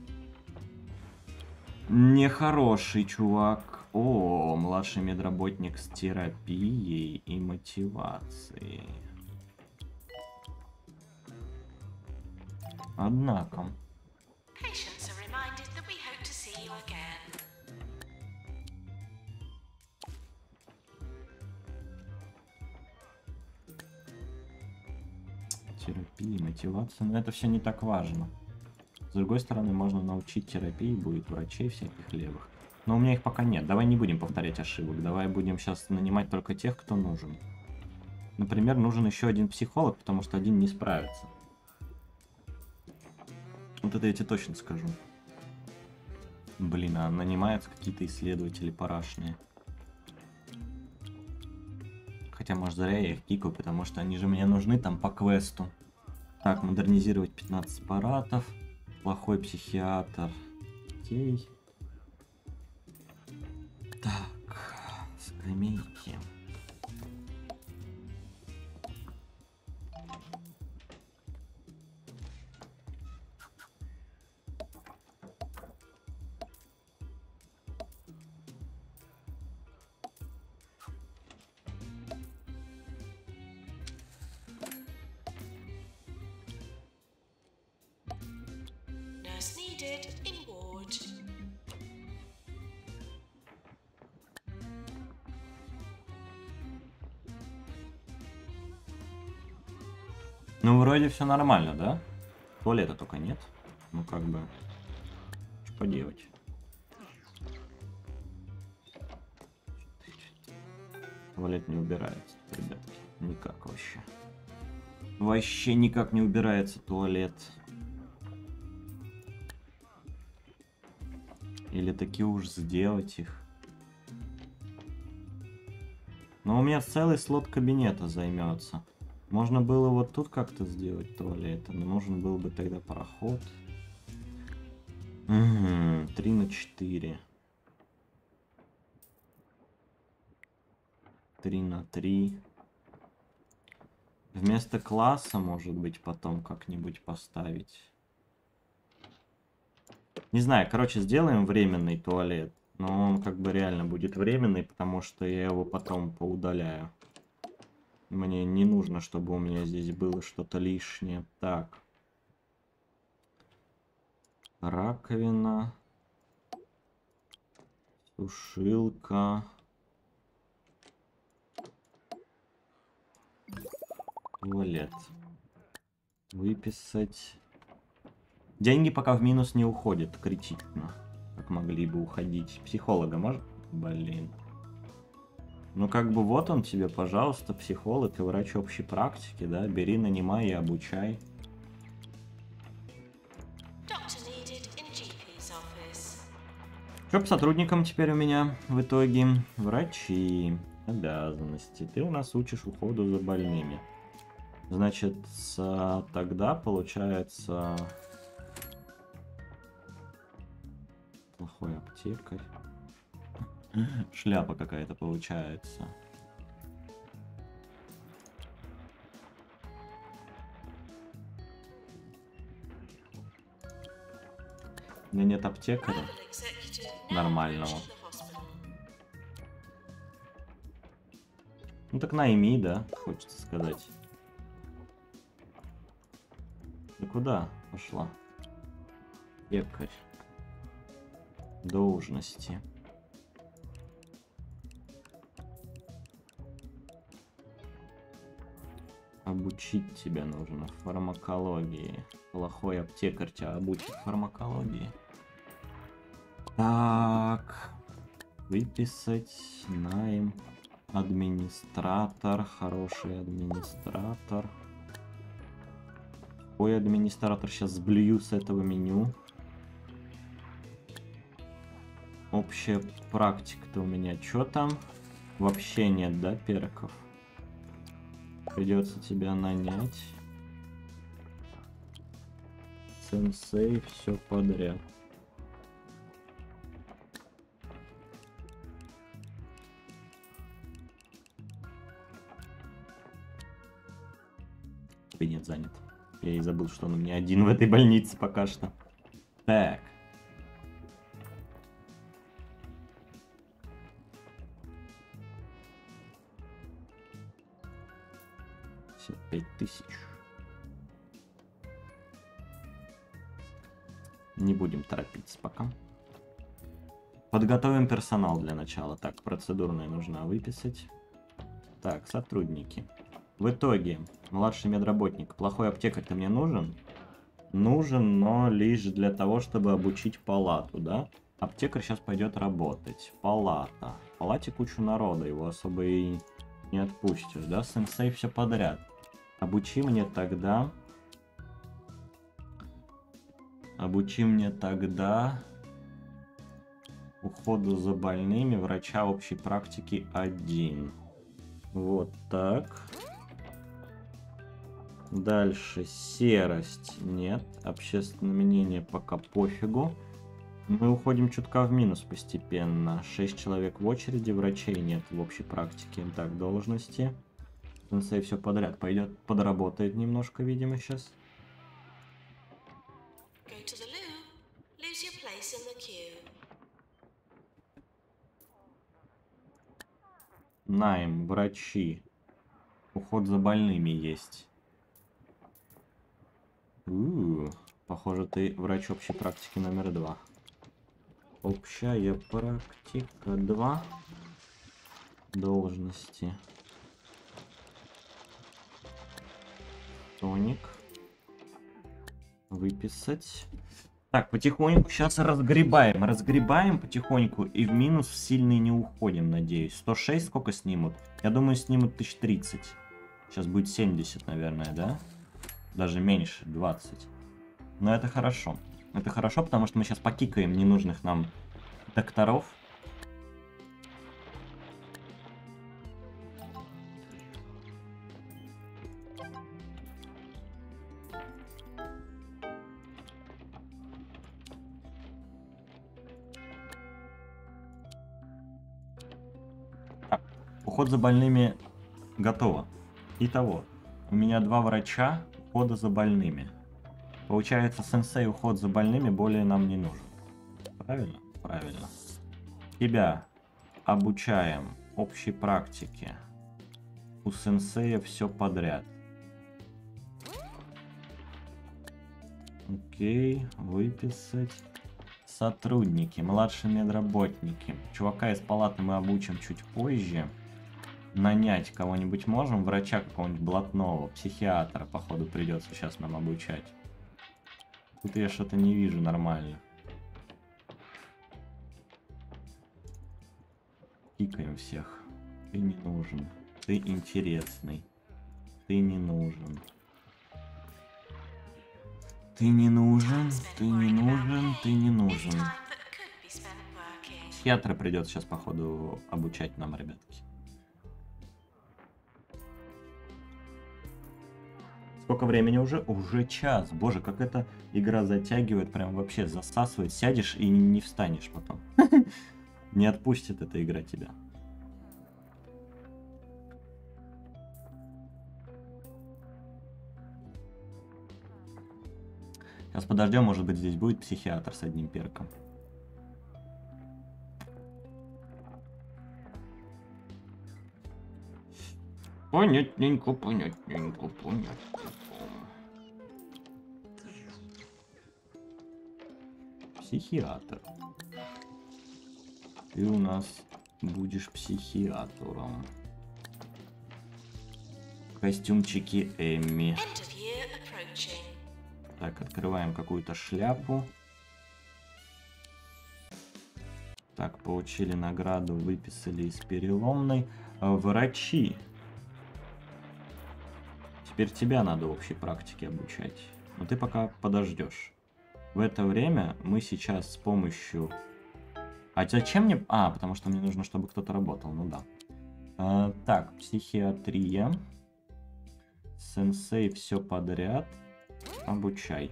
Speaker 1: Нехороший чувак. О, младший медработник с терапией и мотивацией. Однако. Терапия, мотивация, но это все не так важно. С другой стороны, можно научить терапии, будет врачей всяких левых. Но у меня их пока нет. Давай не будем повторять ошибок. Давай будем сейчас нанимать только тех, кто нужен. Например, нужен еще один психолог, потому что один не справится. Вот это я тебе точно скажу. Блин, а нанимаются какие-то исследователи парашные. Хотя, может, зря я их кикаю, потому что они же мне нужны там по квесту. Так, модернизировать пятнадцать аппаратов. плохой психиатр. Окей. Так, скамейки.
Speaker 2: Nurse needed in ward.
Speaker 1: Ну, вроде все нормально, да? Туалета только нет. Ну, как бы, что поделать. Туалет не убирается, ребятки. Никак вообще. Вообще никак не убирается туалет. Или таки уж сделать их. Но у меня целый слот кабинета займется. Можно было вот тут как-то сделать туалет, но нужен был бы тогда проход. Угу, три на четыре. три на три. Вместо класса, может быть, потом как-нибудь поставить. Не знаю, короче, сделаем временный туалет. Но он как бы реально будет временный, потому что я его потом поудаляю. Мне не нужно, чтобы у меня здесь было что-то лишнее. Так. Раковина. Сушилка. Туалет. Выписать. Деньги пока в минус не уходят критично. Как могли бы уходить. Психолога может? Блин. Ну как бы вот он тебе, пожалуйста, психолог и врач общей практики, да? Бери, нанимай и обучай. Что по сотрудникам теперь у меня в итоге? Врачи. Обязанности. Ты у нас учишь уходу за больными. Значит, с, тогда получается... Плохой аптекарь. Шляпа какая-то получается. У меня нет аптекаря нормального. Ну так найми, да, хочется сказать. Ты куда пошла? Аптекарь. Должности. Обучить тебя нужно фармакологии. Плохой аптекарь тебя обучит фармакологии. Так. Выписать найм. Администратор. Хороший администратор. Ой, администратор. Сейчас сблюю с этого меню. Общая практика-то у меня. Что там? Вообще нет, да, перков? Придется тебя нанять. Сенсей, все подряд. Кабинет занят. Я и забыл, что он у меня один в этой больнице пока что. Так. пять тысяч. Не будем торопиться пока. Подготовим персонал для начала. Так, процедурная нужно выписать. Так, сотрудники. В итоге, младший медработник. Плохой аптекарь-то мне нужен? Нужен, но лишь для того, чтобы обучить палату, да? Аптекарь сейчас пойдет работать. Палата. В палате кучу народа, его особо и не отпустишь, да? Сенсей все подряд. Обучи мне тогда... Обучи мне тогда... Уходу за больными врача общей практики один. Вот так. Дальше серость. Нет. Общественное мнение пока пофигу. Мы уходим чутка в минус постепенно. шесть человек в очереди, врачей нет в общей практике. Так, должности. Сенсей все подряд пойдет, подработает немножко, видимо, сейчас.
Speaker 2: Go to the loo. Lose your place in the queue.
Speaker 1: Найм, врачи. Уход за больными есть. У-у-у, похоже, ты врач общей практики номер два. Общая практика два. Должности. Тоник. Выписать. Так, потихоньку сейчас разгребаем. Разгребаем потихоньку и в минус сильный не уходим, надеюсь. сто шесть сколько снимут? Я думаю, снимут тысяч тридцать. Сейчас будет семьдесят, наверное, да? Даже меньше, двадцать. Но это хорошо. Это хорошо, потому что мы сейчас покикаем ненужных нам докторов. Так, уход за больными готово. Итого, у меня два врача ухода за больными. Получается, сенсей уход за больными более нам не нужен. Правильно? Правильно. Тебя обучаем общей практике. У сенсея все подряд. Окей, выписать. Сотрудники, младшие медработники. Чувака из палаты мы обучим чуть позже. Нанять кого-нибудь можем? Врача какого-нибудь блатного, психиатра, походу, придется сейчас нам обучать. Тут я что-то не вижу нормально. Кикаем всех. Ты не нужен. Ты интересный. Ты не нужен. Ты не нужен. Ты не нужен. Ты не нужен. Психиатра придется сейчас, походу, обучать нам, ребятки. Сколько времени уже? Уже час. Боже, как эта игра затягивает, прям вообще засасывает. Сядешь и не встанешь потом. Не отпустит эта игра тебя. Сейчас подождем, может быть, здесь будет психиатр с одним перком. Понятненько, понятненько, понятненько. Психиатр. Ты у нас будешь психиатром. Костюмчики Эмми. Так, открываем какую-то шляпу. Так, получили награду, выписали из переломной. Врачи. Теперь тебя надо общей практике обучать. Но ты пока подождешь. В это время мы сейчас с помощью... А зачем мне... А, потому что мне нужно, чтобы кто-то работал. Ну да. А, так, психиатрия. Сенсей все подряд. Обучай.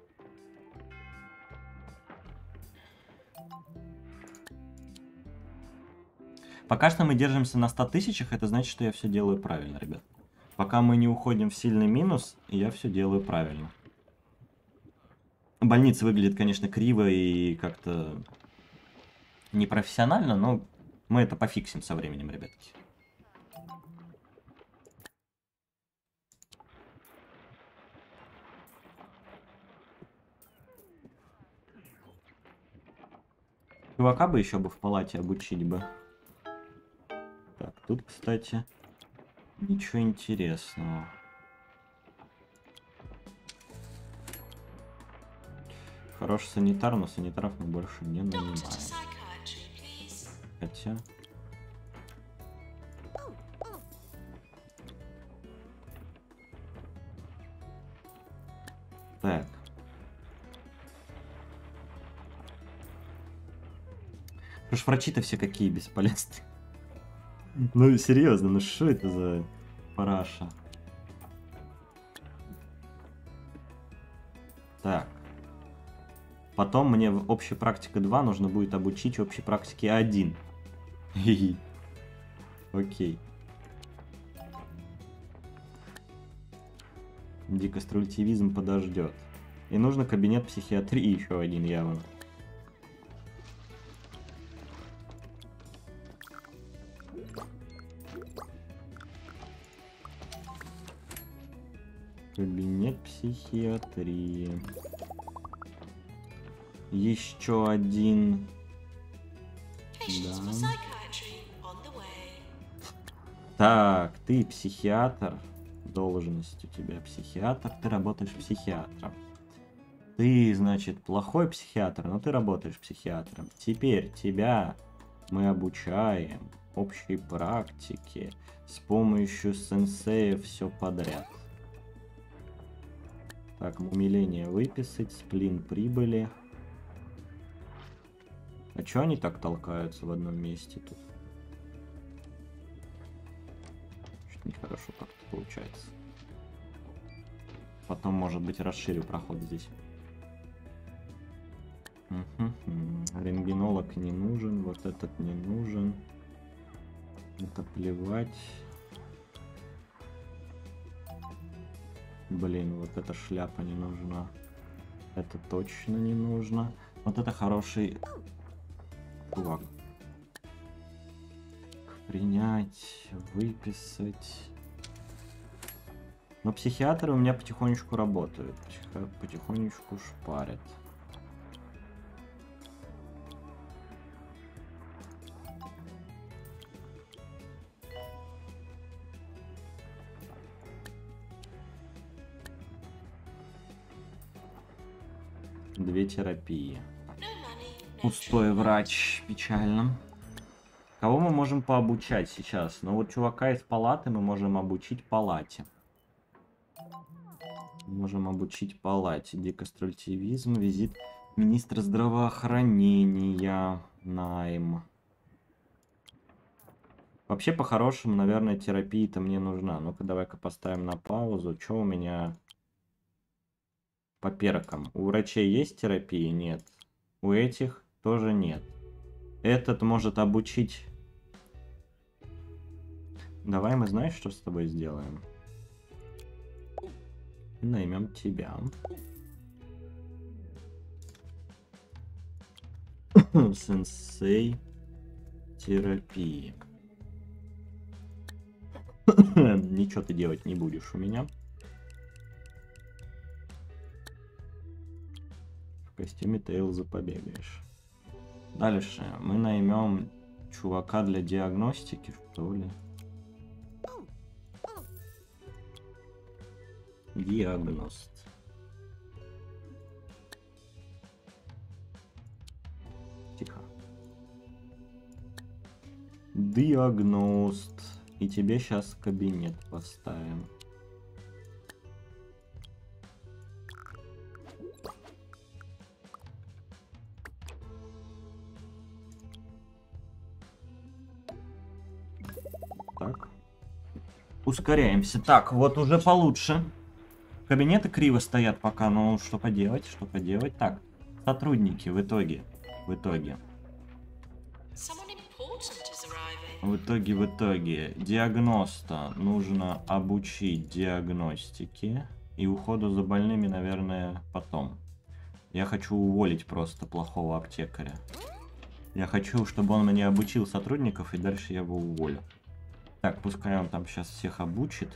Speaker 1: Пока что мы держимся на ста тысячах. Это значит, что я все делаю правильно, ребят. Пока мы не уходим в сильный минус, я все делаю правильно. Больница выглядит, конечно, криво и как-то непрофессионально, но мы это пофиксим со временем, ребятки. Чувака бы еще бы в палате обучить бы. Так, тут, кстати, ничего интересного. Хороший санитар, но санитаров мы больше не нанимаем. Хотя... Так. Потому что врачи-то все какие бесполезные. Ну серьезно, ну что это за параша? Потом мне в общей практике два нужно будет обучить общей практике один. Окей. Деконструктивизм подождет. И нужно кабинет психиатрии еще один явно. Кабинет психиатрии. Еще один. Да. Так, ты психиатр. Должность у тебя психиатр. Ты работаешь психиатром. Ты, значит, плохой психиатр, но ты работаешь психиатром. Теперь тебя мы обучаем общей практике с помощью сенсея все подряд. Так, умиление выписать, сплин прибыли. А чё они так толкаются в одном месте тут? Что-то нехорошо как-то получается. Потом, может быть, расширю проход здесь. Угу. Рентгенолог не нужен, вот этот не нужен. Это плевать. Блин, вот эта шляпа не нужна. Это точно не нужно. Вот это хороший чувак. Принять, выписать. Но психиатры у меня потихонечку работают. Потихонечку шпарят. Две терапии. Пустой врач. Печально. Кого мы можем пообучать сейчас? Ну вот чувака из палаты мы можем обучить палате. Можем обучить палате. Деконструктивизм. Визит министра здравоохранения. Найм. Вообще, по-хорошему, наверное, терапия-то мне нужна. Ну-ка, давай-ка поставим на паузу. Что у меня по перкам? У врачей есть терапия? Нет. У этих тоже нет. Этот может обучить... Давай мы, знаешь, что с тобой сделаем? Наймем тебя. Сенсей терапии. Ничего ты делать не будешь у меня. В костюме Тейлза побегаешь. Дальше мы наймем чувака для диагностики, что ли. Диагност. Тихо. Диагност. И тебе сейчас кабинет поставим. Так. Ускоряемся. Так, вот уже получше. Кабинеты криво стоят пока, но что поделать, что поделать. Так, сотрудники в итоге. В итоге. В итоге, в итоге. Диагноста нужно обучить диагностике. И уходу за больными, наверное, потом. Я хочу уволить просто плохого аптекаря. Я хочу, чтобы он мне обучил сотрудников, и дальше я его уволю. Так, пускай он там сейчас всех обучит.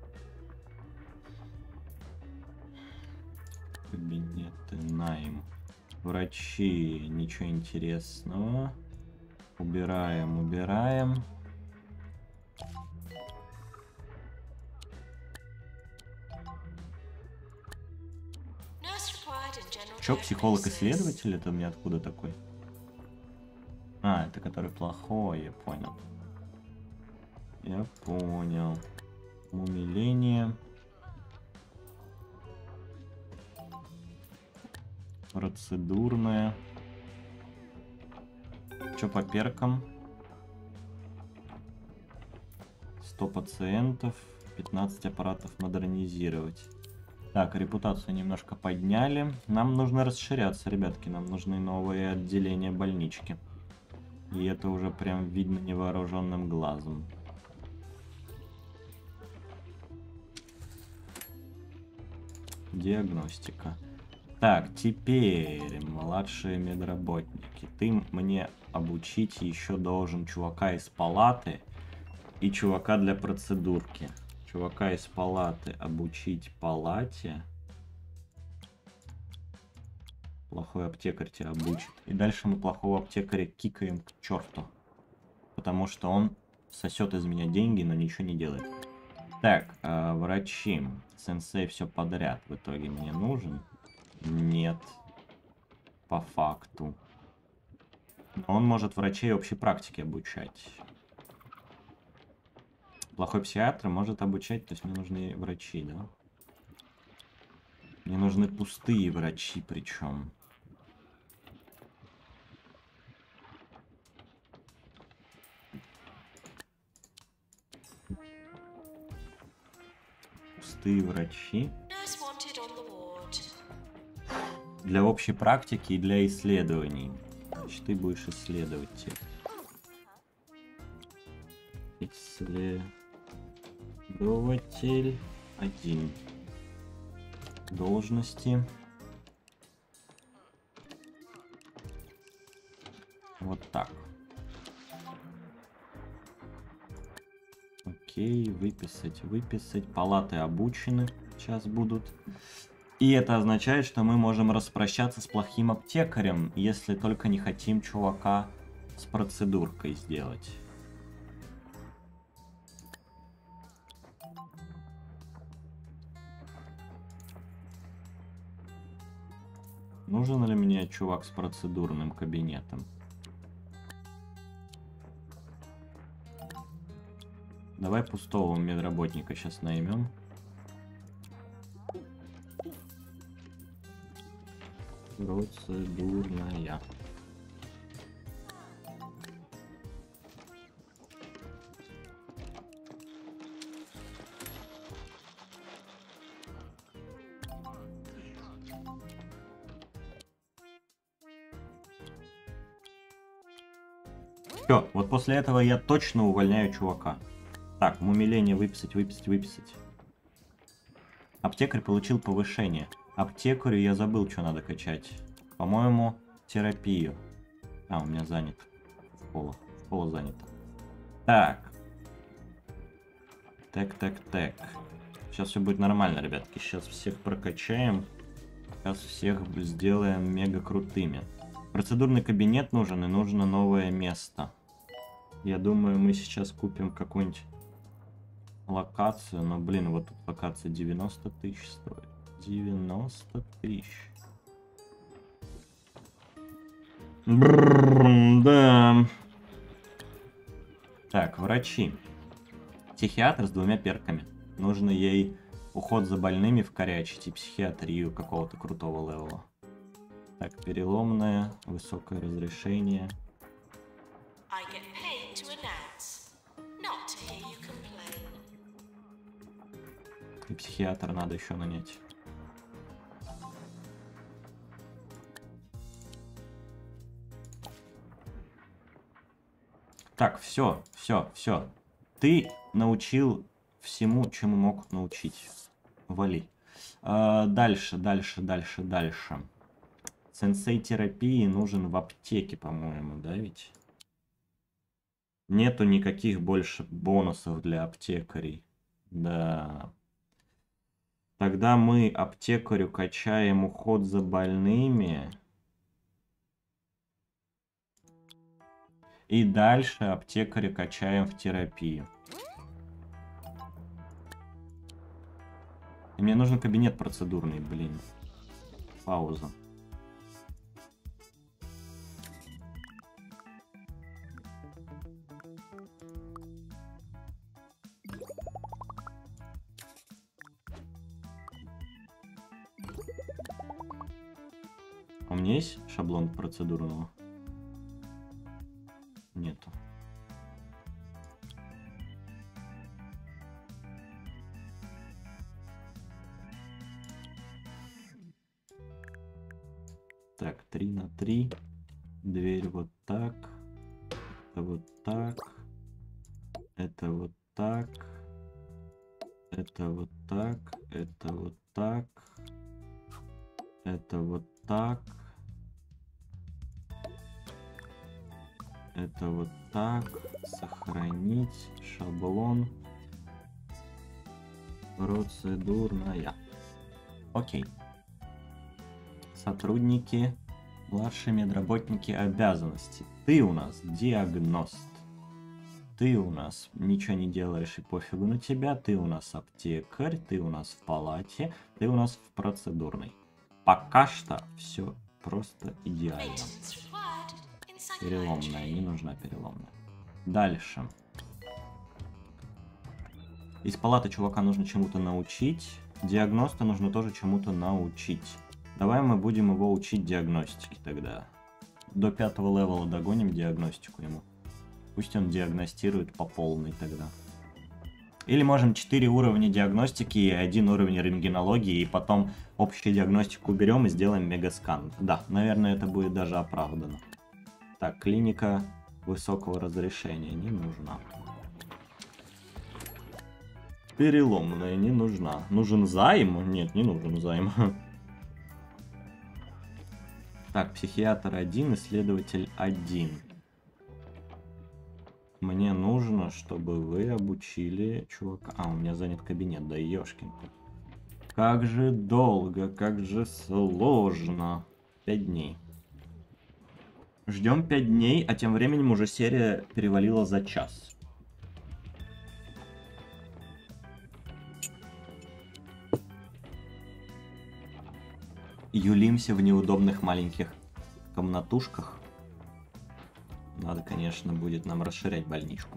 Speaker 1: Кабинеты, найм. Врачи, ничего интересного. Убираем, убираем. Чё, психолог-исследователь? Это у меня откуда такой? А, это который плохой, я понял. Я понял. Умиление. Процедурная. Чё по перкам? сто пациентов, пятнадцать аппаратов модернизировать. Так, репутацию немножко подняли. Нам нужно расширяться, ребятки. Нам нужны новые отделения больнички. И это уже прям видно невооруженным глазом. Диагностика. Так, теперь младшие медработники. Ты мне обучить еще должен чувака из палаты и чувака для процедурки. Чувака из палаты обучить палате. Плохой аптекарь тебя обучит. И дальше мы плохого аптекаря кикаем к черту. Потому что он сосет из меня деньги, но ничего не делает. Так, э, врачи. Сенсей все подряд в итоге мне нужен. Нет. По факту. Но он может врачей общей практики обучать. Плохой психиатр может обучать, то есть мне нужны врачи, да? Мне нужны пустые врачи причем. Пустые врачи.
Speaker 2: Nurse wanted on the ward.
Speaker 1: Для общей практики и для исследований. Значит, ты будешь исследовать их. Исследователь один. Должности. Вот так. Окей, выписать, выписать. Палаты обучены сейчас будут. И это означает, что мы можем распрощаться с плохим аптекарем, если только не хотим чувака с процедуркой сделать. Нужен ли мне чувак с процедурным кабинетом? Давай пустого медработника сейчас наймем. Процедурная. Все, вот после этого я точно увольняю чувака. Так, умиление выписать, выписать, выписать. Аптекарь получил повышение. Аптекарю я забыл, что надо качать. По-моему, терапию. А, у меня занят. В поло. В поло занято. Так. Так, так, так. Сейчас все будет нормально, ребятки. Сейчас всех прокачаем. Сейчас всех сделаем мега крутыми. Процедурный кабинет нужен, и нужно новое место. Я думаю, мы сейчас купим какую-нибудь локацию. Но, блин, вот тут локация девяносто тысяч стоит. девяносто тысяч. Бррр, да. Так, врачи. Психиатр с двумя перками. Нужно ей уход за больными вкорячить и психиатрию какого-то крутого левела. Так, переломное, высокое разрешение.
Speaker 2: I get paid to announce, not to hear you complain.
Speaker 1: И психиатра надо еще нанять. Так, все, все, все. Ты научил всему, чему мог научить. Вали. А, дальше, дальше, дальше, дальше. Сенсей терапии нужен в аптеке, по-моему, да ведь? Нету никаких больше бонусов для аптекарей. Да. Тогда мы аптекарю качаем уход за больными. И дальше аптекаря качаем в терапию. И мне нужен кабинет процедурный, блин. Пауза. У меня есть шаблон процедурного? Нету. три на три. Дверь вот так. Это вот так. Это вот так. Это вот так. Это вот так. Это вот так. Это вот так. Сохранить. Шаблон. Процедурная. Окей. Сотрудники. Младшие медработники обязанности. Ты у нас диагност. Ты у нас ничего не делаешь и пофигу на тебя. Ты у нас аптекарь. Ты у нас в палате. Ты у нас в процедурной. Пока что все просто идеально. Переломная. Не нужна переломная. Дальше. Из палаты чувака нужно чему-то научить. Диагноста нужно тоже чему-то научить. Давай мы будем его учить диагностике тогда. До пятого левела догоним диагностику ему. Пусть он диагностирует по полной тогда. Или можем четыре уровня диагностики и один уровень рентгенологии, и потом общую диагностику уберем и сделаем мегаскан. Да, наверное, это будет даже оправдано. Так, клиника высокого разрешения не нужна. Переломная не нужна. Нужен займ? Нет, не нужен займ. Так, психиатр один, исследователь один. Мне нужно, чтобы вы обучили чувака. А, у меня занят кабинет, да ёшкин. Как же долго, как же сложно. Пять дней. Ждем пять дней, а тем временем уже серия перевалила за час. Юлимся в неудобных маленьких комнатушках. Надо, конечно, будет нам расширять больничку.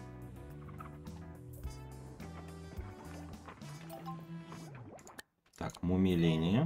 Speaker 1: Так, мумиление.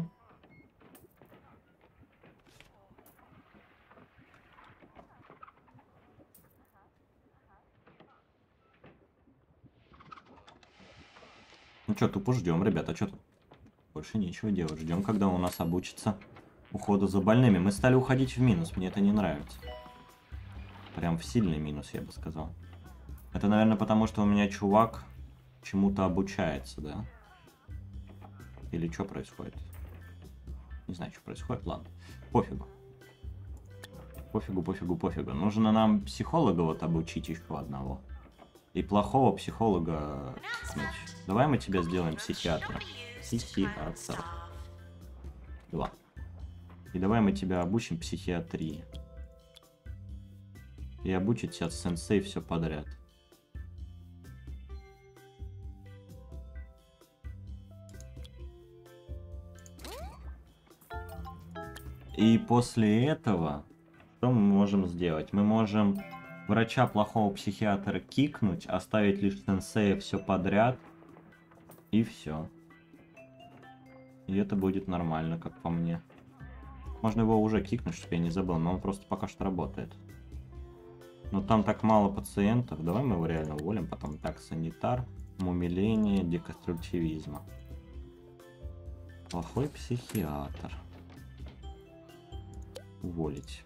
Speaker 1: Ну что, тупо ждем, ребята, что тут? Больше нечего делать. Ждем, когда у нас обучится уходу за больными. Мы стали уходить в минус, мне это не нравится. Прям в сильный минус, я бы сказал. Это, наверное, потому что у меня чувак чему-то обучается, да? Или что происходит? Не знаю, что происходит, ладно. Пофигу. Пофигу, пофигу, пофигу. Нужно нам психолога вот обучить еще одного. И плохого психолога... Давай мы тебя сделаем психиатром. Психиатр. Два. И давай мы тебя обучим психиатрии. И обучит тебя сенсей все подряд. И после этого, что мы можем сделать? Мы можем врача плохого психиатра кикнуть, оставить лишь сенсея все подряд. И все. И это будет нормально, как по мне. Можно его уже кикнуть, чтобы я не забыл, но он просто пока что работает. Но там так мало пациентов. Давай мы его реально уволим. Потом так, санитар, мумиление, деконструктивизма. Плохой психиатр. Уволить.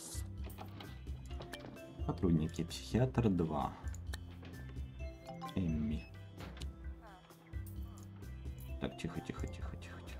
Speaker 1: Сотрудники. Психиатр два. Эмми. Так, тихо, тихо, тихо, тихо, тихо.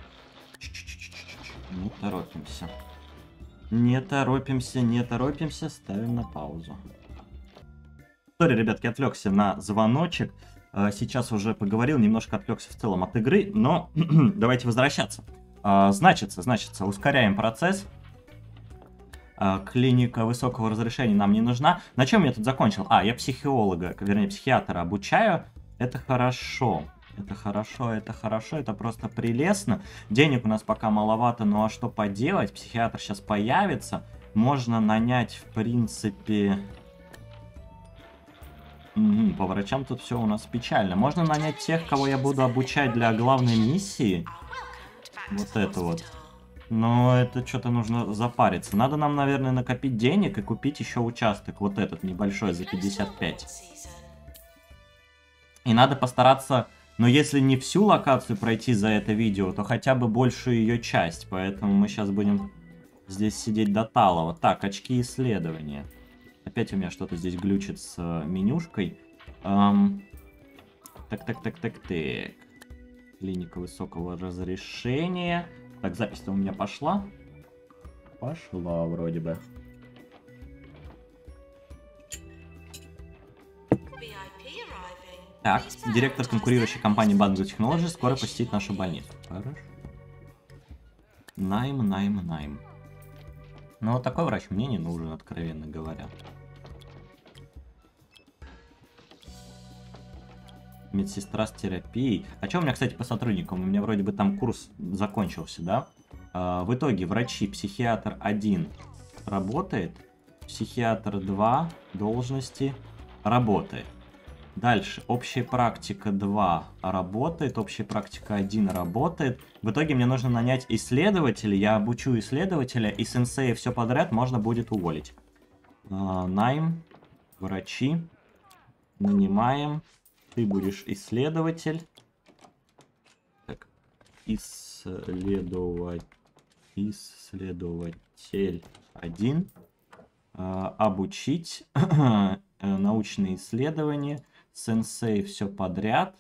Speaker 1: Не торопимся. Не торопимся, не торопимся. Ставим на паузу. Сори, ребятки, отвлекся на звоночек. Сейчас уже поговорил, немножко отвлекся в целом от игры, но давайте возвращаться. Значится, значится, ускоряем процесс. Клиника высокого разрешения нам не нужна. На чем я тут закончил? А, я психолога, вернее, психиатра обучаю. Это хорошо. Это хорошо, это хорошо, это просто прелестно. Денег у нас пока маловато, ну а что поделать? Психиатр сейчас появится. Можно нанять, в принципе... Угу, по врачам тут все у нас печально. Можно нанять тех, кого я буду обучать для главной миссии. Вот это вот. Но это что-то нужно запариться. Надо нам, наверное, накопить денег и купить еще участок. Вот этот небольшой за пятьдесят пять. И надо постараться... Но если не всю локацию пройти за это видео, то хотя бы большую ее часть. Поэтому мы сейчас будем здесь сидеть до талого. Так, очки исследования. Опять у меня что-то здесь глючит с э, менюшкой. Эм... Так, так, так, так, так. Клиника высокого разрешения. Так, запись-то у меня пошла. Пошла вроде бы. Так, директор конкурирующей компании Bad Technologies скоро посетит нашу больницу. Хорошо. Найм, найм, найм. Но вот такой врач мне не нужен, откровенно говоря. Медсестра с терапией. А что у меня, кстати, по сотрудникам? У меня вроде бы там курс закончился, да? А, в итоге врачи, психиатр один работает, психиатр два должности работает. Дальше, общая практика два работает, общая практика один работает. В итоге мне нужно нанять исследователя, я обучу исследователя, и сенсея все подряд можно будет уволить. А, найм, врачи, нанимаем, ты будешь исследователь. Так, исследовать, исследователь один. А, обучить, научные исследования. Сенсей все подряд.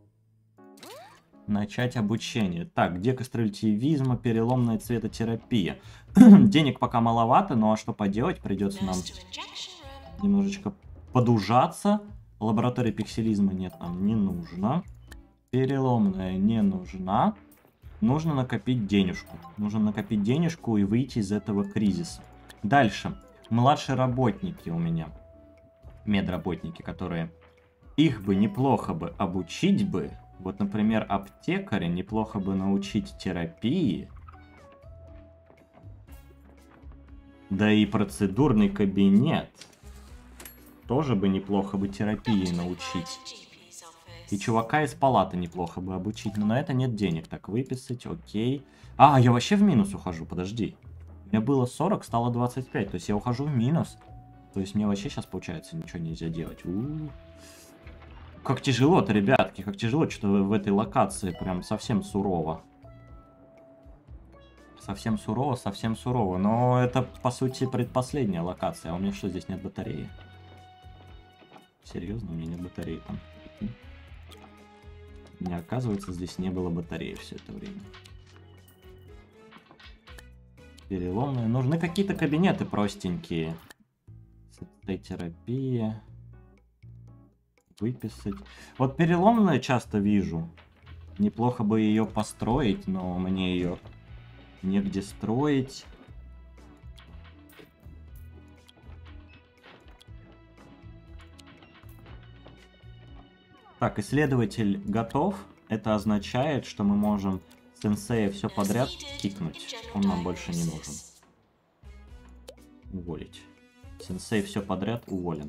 Speaker 1: Начать обучение. Так, декастролитивизма, переломная цветотерапия. Денег пока маловато, ну а что поделать? Придется нам немножечко подужаться. Лаборатория пикселизма нет, нам не нужно. Переломная не нужна. Нужно накопить денежку. Нужно накопить денежку и выйти из этого кризиса. Дальше. Младшие работники у меня. Медработники, которые... Их бы неплохо бы обучить бы. Вот, например, аптекаря неплохо бы научить терапии. Да и процедурный кабинет. Тоже бы неплохо бы терапии научить. И чувака из палаты неплохо бы обучить. Но на это нет денег. Так, выписать, окей. А, я вообще в минус ухожу, подожди. У меня было сорок, стало двадцать пять. То есть я ухожу в минус. То есть мне вообще сейчас, получается, ничего нельзя делать. У-у-у. Как тяжело-то, ребятки, как тяжело, что в этой локации прям совсем сурово. Совсем сурово, совсем сурово. Но это, по сути, предпоследняя локация. А у меня что, здесь нет батареи? Серьезно, у меня нет батареи там. Мне оказывается, здесь не было батареи все это время. Переломные. Нужны какие-то кабинеты простенькие. Терапия. Выписать. Вот переломную часто вижу. Неплохо бы ее построить, но мне ее негде строить. Так, исследователь готов. Это означает, что мы можем сенсея все подряд кикнуть. Он нам больше не нужен. Уволить. Сенсей все подряд уволен.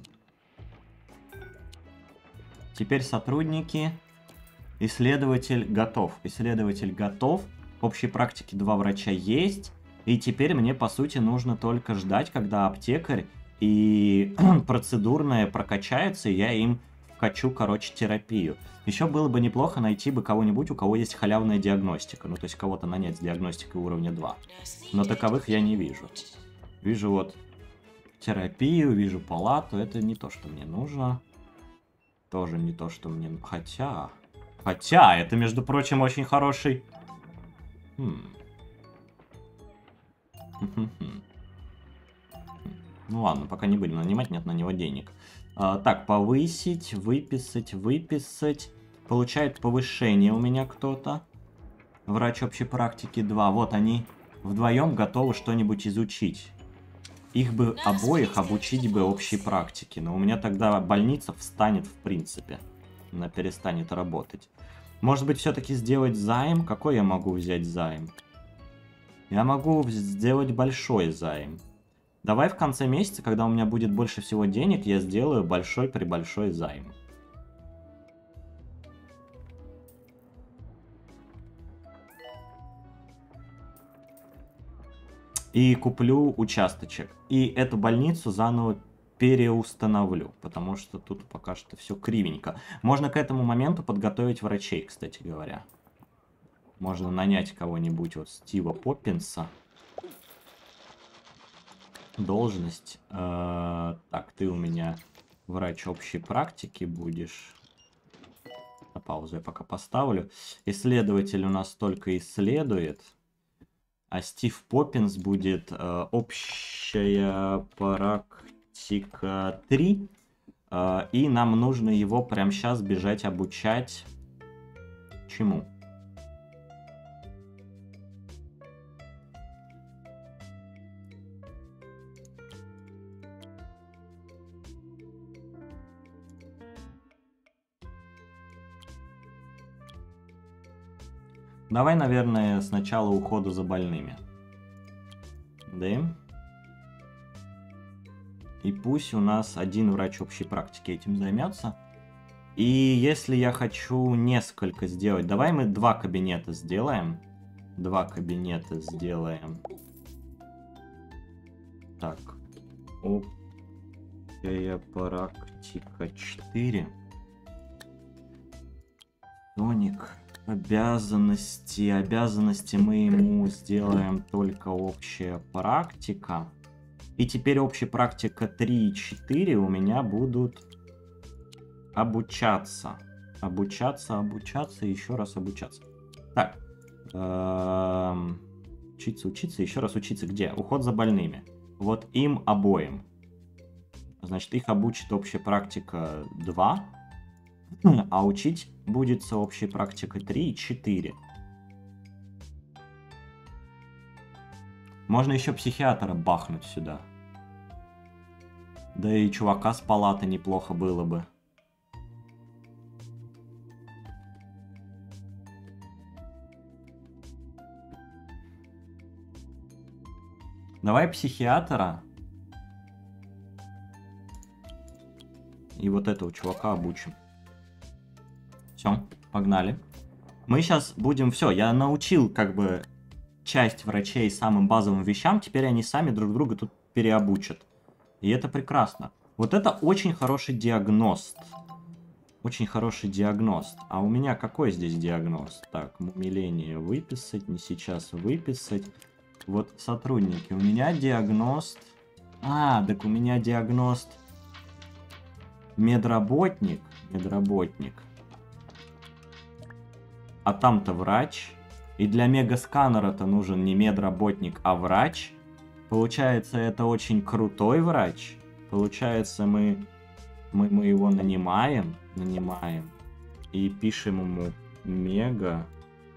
Speaker 1: Теперь сотрудники. Исследователь готов. Исследователь готов. В общей практике два врача есть. И теперь мне, по сути, нужно только ждать, когда аптекарь и процедурная прокачаются, и я им вкачу, короче, терапию. Еще было бы неплохо найти бы кого-нибудь, у кого есть халявная диагностика. Ну, то есть кого-то нанять с диагностикой уровня два. Но таковых я не вижу. Вижу вот терапию, вижу палату. Это не то, что мне нужно. Тоже не то, что мне... Хотя... Хотя, это, между прочим, очень хороший... Хм. Ну ладно, пока не будем нанимать, нет на него денег. А, так, повысить, выписать, выписать. Получает повышение у меня кто-то. Врач общей практики два. Вот они вдвоем готовы что-нибудь изучить. Их бы обоих обучить бы общей практике. Но у меня тогда больница встанет в принципе. Она перестанет работать. Может быть, все-таки сделать займ? Какой я могу взять займ? Я могу сделать большой займ. Давай в конце месяца, когда у меня будет больше всего денег, я сделаю большой-пребольшой займ. И куплю участочек. И эту больницу заново переустановлю. Потому что тут пока что все кривенько. Можно к этому моменту подготовить врачей, кстати говоря. Можно нанять кого-нибудь, вот Стива Поппинса. должность. Э, так, ты у меня врач общей практики будешь. На паузу я пока поставлю. Исследователь у нас только исследует. А Стив Поппинс будет э, общая практика три. Э, и нам нужно его прямо сейчас бежать обучать. Чему? Давай, наверное, сначала уходу за больными. Да. И пусть у нас один врач общей практики этим займется. И если я хочу несколько сделать, давай мы два кабинета сделаем. Два кабинета сделаем. Так. Общая практика четыре. Тоник. Обязанности. Обязанности мы ему сделаем только общая практика. И теперь общая практика три и четыре у меня будут обучаться. Обучаться, обучаться, еще раз обучаться. Так. Эм, учиться, учиться, еще раз учиться. Где? Уход за больными. Вот им обоим. Значит, их обучит общая практика два. А учить будет общая практика три и четыре. Можно еще психиатра бахнуть сюда. Да и чувака с палаты неплохо было бы. Давай психиатра. И вот этого чувака обучим. Все, погнали. Мы сейчас будем... Все, я научил как бы часть врачей самым базовым вещам. Теперь они сами друг друга тут переобучат. И это прекрасно. Вот это очень хороший диагност. Очень хороший диагност. А у меня какой здесь диагност? Так, умиление выписать, не сейчас выписать. Вот сотрудники. У меня диагност... А, так у меня диагност... Медработник. Медработник. А там-то врач. И для мегасканера-то нужен не медработник, а врач. Получается, это очень крутой врач. Получается, мы, мы, мы его нанимаем. Нанимаем. И пишем ему мега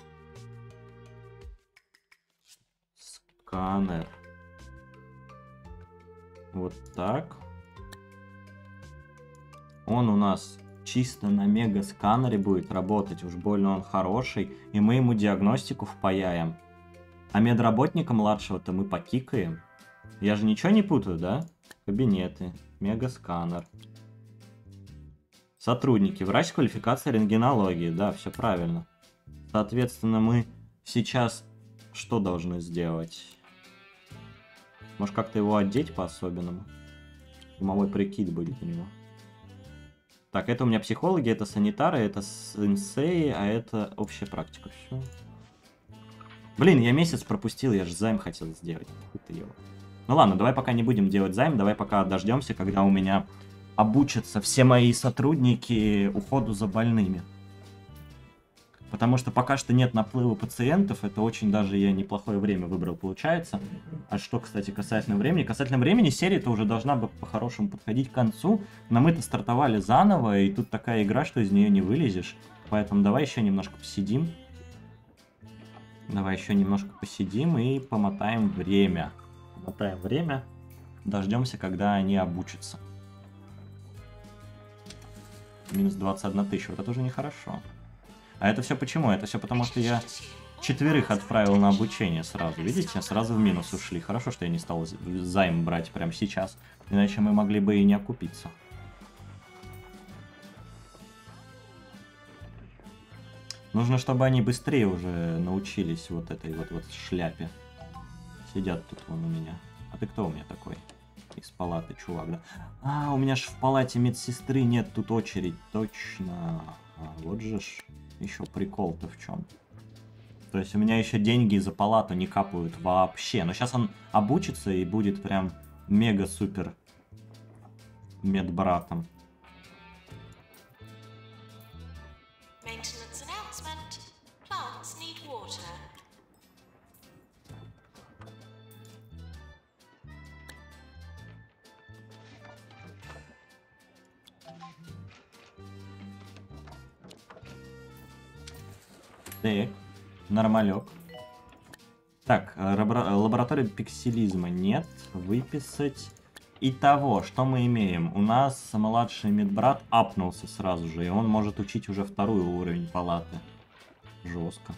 Speaker 1: сканер. Вот так. Он у нас чисто на мега сканере будет работать. Уж больно он хороший. И мы ему диагностику впаяем. А медработника младшего-то мы покикаем. Я же ничего не путаю, да? Кабинеты. Мега сканер. Сотрудники. Врач с квалификацией рентгенологии. Да, все правильно. Соответственно, мы сейчас что должны сделать? Может, как-то его одеть по-особенному? Умовой прикид будет у него. Так, это у меня психологи, это санитары, это сенсеи, а это общая практика. Все. Блин, я месяц пропустил, я же займ хотел сделать. Ну ладно, давай пока не будем делать займ, давай пока дождемся, когда у меня обучатся все мои сотрудники уходу за больными. Потому что пока что нет наплыва пациентов, это очень даже я неплохое время выбрал, получается. А что, кстати, касательно времени? Касательно времени серия-то уже должна бы по-хорошему подходить к концу, но мы-то стартовали заново, и тут такая игра, что из нее не вылезешь. Поэтому давай еще немножко посидим. Давай еще немножко посидим и помотаем время. Помотаем время, дождемся, когда они обучатся. Минус двадцать одна тысяча, вот это уже нехорошо. А это все почему? Это все потому, что я четверых отправил на обучение сразу. Видите, сразу в минус ушли. Хорошо, что я не стал займ брать прямо сейчас. Иначе мы могли бы и не окупиться. Нужно, чтобы они быстрее уже научились вот этой вот, вот шляпе. Сидят тут вон у меня. А ты кто у меня такой? Из палаты, чувак, да? А, у меня ж в палате медсестры нет, тут очередь. Точно. А, вот же ж. Еще прикол-то в чем. То есть у меня еще деньги за палату не капают вообще. Но сейчас он обучится и будет прям мега-супер медбратом.
Speaker 2: Maintenance announcement. Plants need water.
Speaker 1: Так, нормалек. Так, лаборатория пикселизма нет. Выписать. Итого, что мы имеем? У нас младший медбрат апнулся сразу же, и он может учить уже второй уровень палаты. Жестко.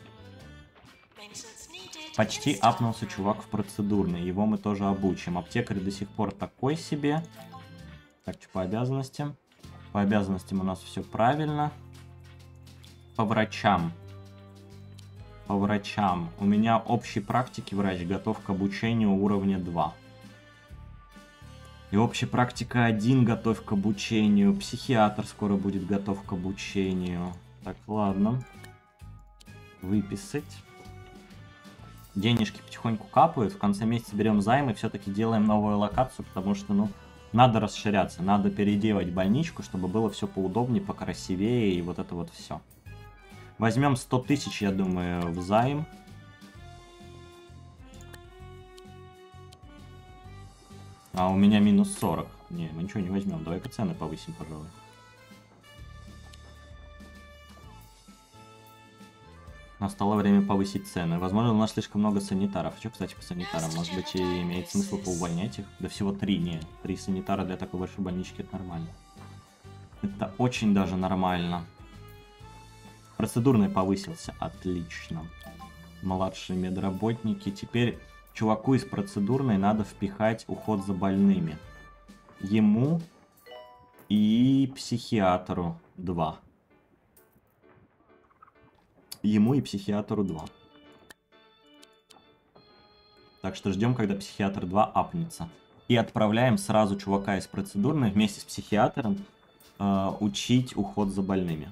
Speaker 1: Почти апнулся чувак в процедурной, его мы тоже обучим. Аптекарь до сих пор такой себе. Так, что по обязанностям? По обязанностям у нас все правильно. По врачам. По врачам. У меня общей практики врач готов к обучению уровня два. И общая практика один готов к обучению. Психиатр скоро будет готов к обучению. Так, ладно. Выписать. Денежки потихоньку капают. В конце месяца берем займ и все-таки делаем новую локацию, потому что, ну, надо расширяться. Надо переделать больничку, чтобы было все поудобнее, покрасивее и вот это вот все. Возьмем сто тысяч, я думаю, в займ. А у меня минус сорок. Не, мы ничего не возьмем. Давай-ка цены повысим, пожалуй. Настало время повысить цены. Возможно, у нас слишком много санитаров. Что, кстати, по санитарам? Может быть, и имеет смысл поувольнять их? Да всего три, не. Три санитара для такой большой больнички, это нормально. Это очень даже нормально. Процедурный повысился. Отлично. Младшие медработники. Теперь чуваку из процедурной надо впихать уход за больными. Ему и психиатру два. Ему и психиатру два. Так что ждем, когда психиатр два апнется. И отправляем сразу чувака из процедурной вместе с психиатром э, учить уход за больными.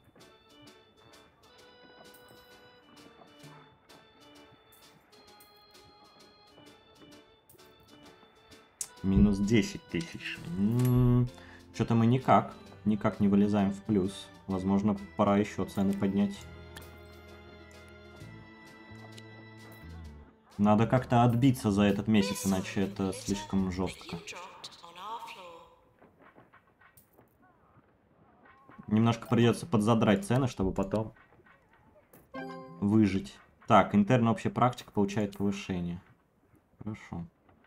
Speaker 1: Минус десять тысяч. Что-то мы никак, никак не вылезаем в плюс. Возможно, пора еще цены поднять. Надо как-то отбиться за этот месяц, иначе это слишком жестко. Немножко придется подзадрать цены, чтобы потом выжить. Так, интерна общая практика получает повышение. Хорошо.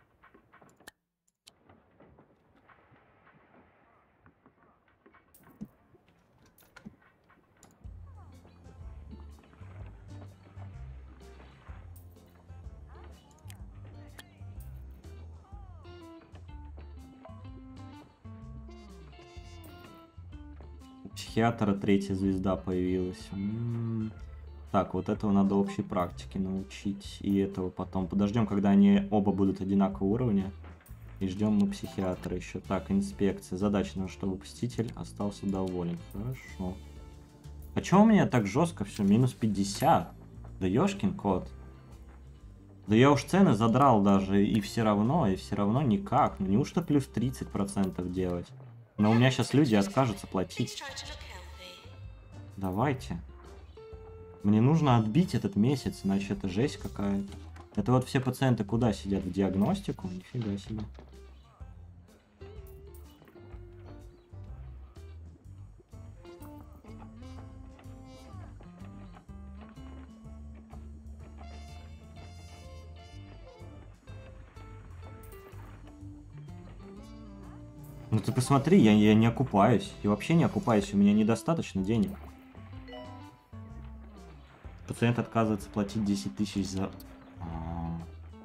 Speaker 1: Психиатра третья звезда появилась. М-м-м. Так, вот этого надо общей практике научить. И этого потом. Подождем, когда они оба будут одинакового уровня. И ждем мы психиатра еще. Так, инспекция. Задача, на чтобы посетитель остался доволен. Хорошо. А чё у меня так жестко все? Минус пятьдесят. Да ёшкин кот. Да я уж цены задрал даже. И все равно, и все равно никак. Ну неужто плюс тридцать процентов делать? Но у меня сейчас люди откажутся платить. Давайте. Мне нужно отбить этот месяц, иначе это жесть какая-то. Это вот все пациенты куда сидят? В диагностику? Нифига себе. Ну ты посмотри, я, я не окупаюсь. Я вообще не окупаюсь, у меня недостаточно денег. Пациент отказывается платить десять тысяч за... А-а-а.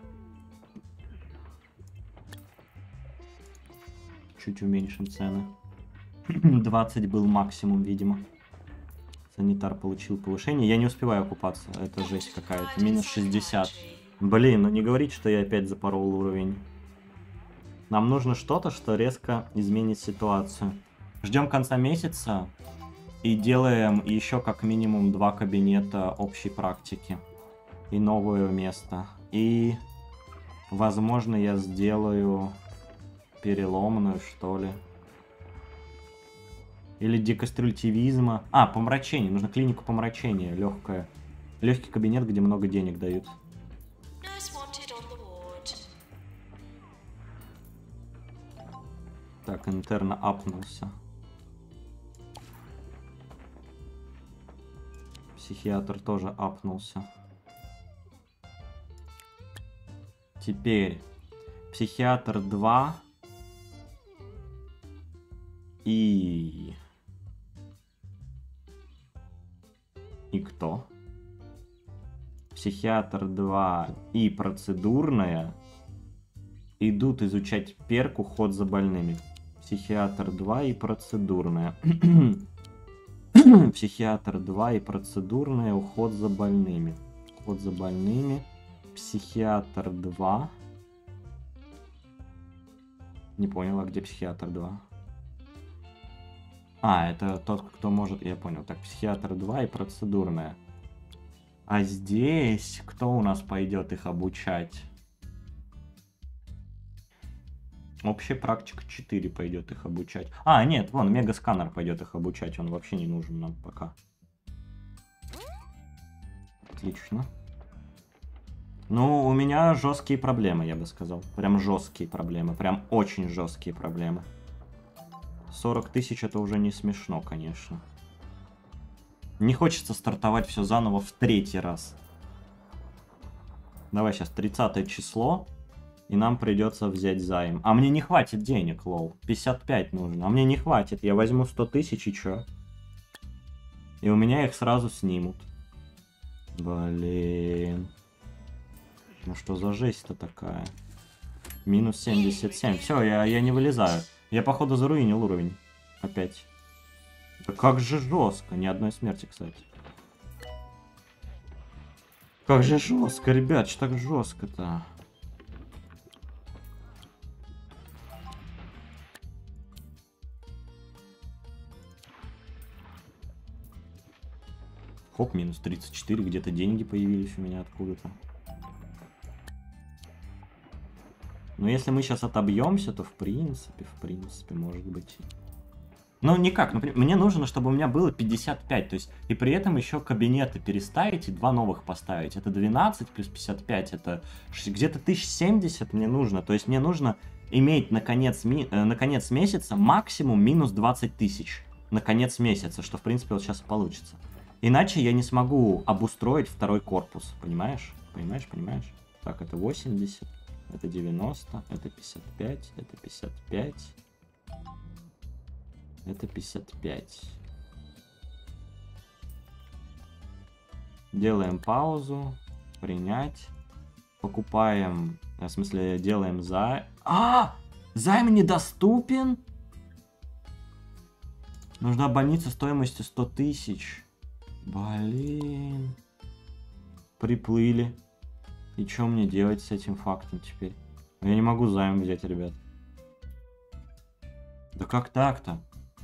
Speaker 1: Чуть уменьшим цены. двадцать был максимум, видимо. Санитар получил повышение. Я не успеваю окупаться. Это жесть какая-то. Минус шестьдесят. Блин, ну не говорите, что я опять запорол уровень. Нам нужно что-то, что резко изменит ситуацию. Ждем конца месяца и делаем еще как минимум два кабинета общей практики. И новое место. И, возможно, я сделаю переломную, что ли. Или декастрультивизма. А, помрачение. Нужно клинику помрачения. Легкая. Легкий кабинет, где много денег дают. Так, интерно апнулся. Психиатр тоже апнулся. Теперь психиатр два и... И кто? Психиатр два и процедурная идут изучать перк уход за больными. Психиатр два и процедурная. Психиатр два и процедурная уход за больными. Уход за больными. Психиатр два. Не понял, а где психиатр два? А, это тот, кто может... Я понял. Так, психиатр два и процедурная. А здесь кто у нас пойдет их обучать? Общая практика четыре пойдет их обучать. А, нет, вон, мегасканер пойдет их обучать. Он вообще не нужен нам пока. Отлично. Ну, у меня жесткие проблемы, я бы сказал. Прям жесткие проблемы. Прям очень жесткие проблемы. сорок тысяч это уже не смешно, конечно. Не хочется стартовать все заново в третий раз. Давай сейчас тридцатое число. И нам придется взять займ. А мне не хватит денег, лол. пятьдесят пять нужно. А мне не хватит. Я возьму сто тысяч и чё? И у меня их сразу снимут. Блин. Ну что за жесть-то такая? Минус семьдесят семь. Все, я, я не вылезаю. Я, походу, заруинил уровень. Опять. Да как же жестко. Ни одной смерти, кстати. Как же жестко, ребят. Что так жестко-то? Хоп, минус тридцать четыре. Где-то деньги появились у меня откуда-то. Но если мы сейчас отобьемся, то в принципе, в принципе, может быть... Ну, никак. Например, мне нужно, чтобы у меня было пятьдесят пять. То есть, и при этом еще кабинеты переставить и два новых поставить. Это двенадцать плюс пятьдесят пять. Это где-то тысяча семьдесят мне нужно. То есть, мне нужно иметь на конец, ми... на конец месяца максимум минус двадцать тысяч. На конец месяца, что, в принципе, вот сейчас получится. Иначе я не смогу обустроить второй корпус. Понимаешь? Понимаешь, понимаешь? Так, это восемьдесят. Это девяносто, это пятьдесят пять, это пятьдесят пять, это пятьдесят пять. Делаем паузу, принять, покупаем, в смысле делаем займ. А, займ недоступен? Нужна больница стоимостью сто тысяч. Блин. Приплыли. И что мне делать с этим фактом теперь? Я не могу займ взять, ребят. Да как так-то?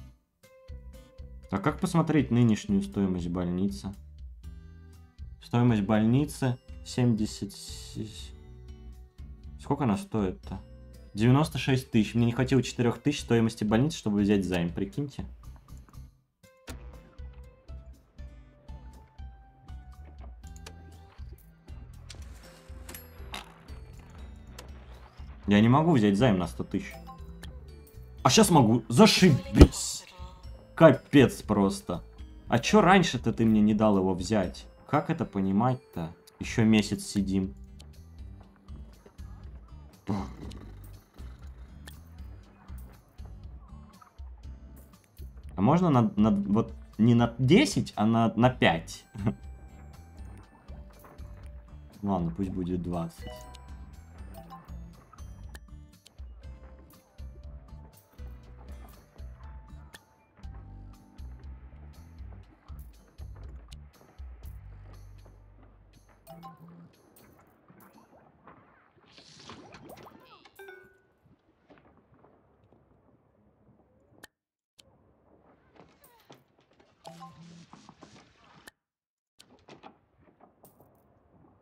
Speaker 1: А как посмотреть нынешнюю стоимость больницы? Стоимость больницы семьдесят... Сколько она стоит-то? девяносто шесть тысяч. Мне не хватило четыре тысячи стоимости больницы, чтобы взять займ. Прикиньте. Я не могу взять займ на сто тысяч. А сейчас могу. Зашибись. Капец просто. А чё раньше-то ты мне не дал его взять? Как это понимать-то? Еще месяц сидим. А можно на, на вот не на десять, а на, на пять? Ладно, пусть будет двадцать.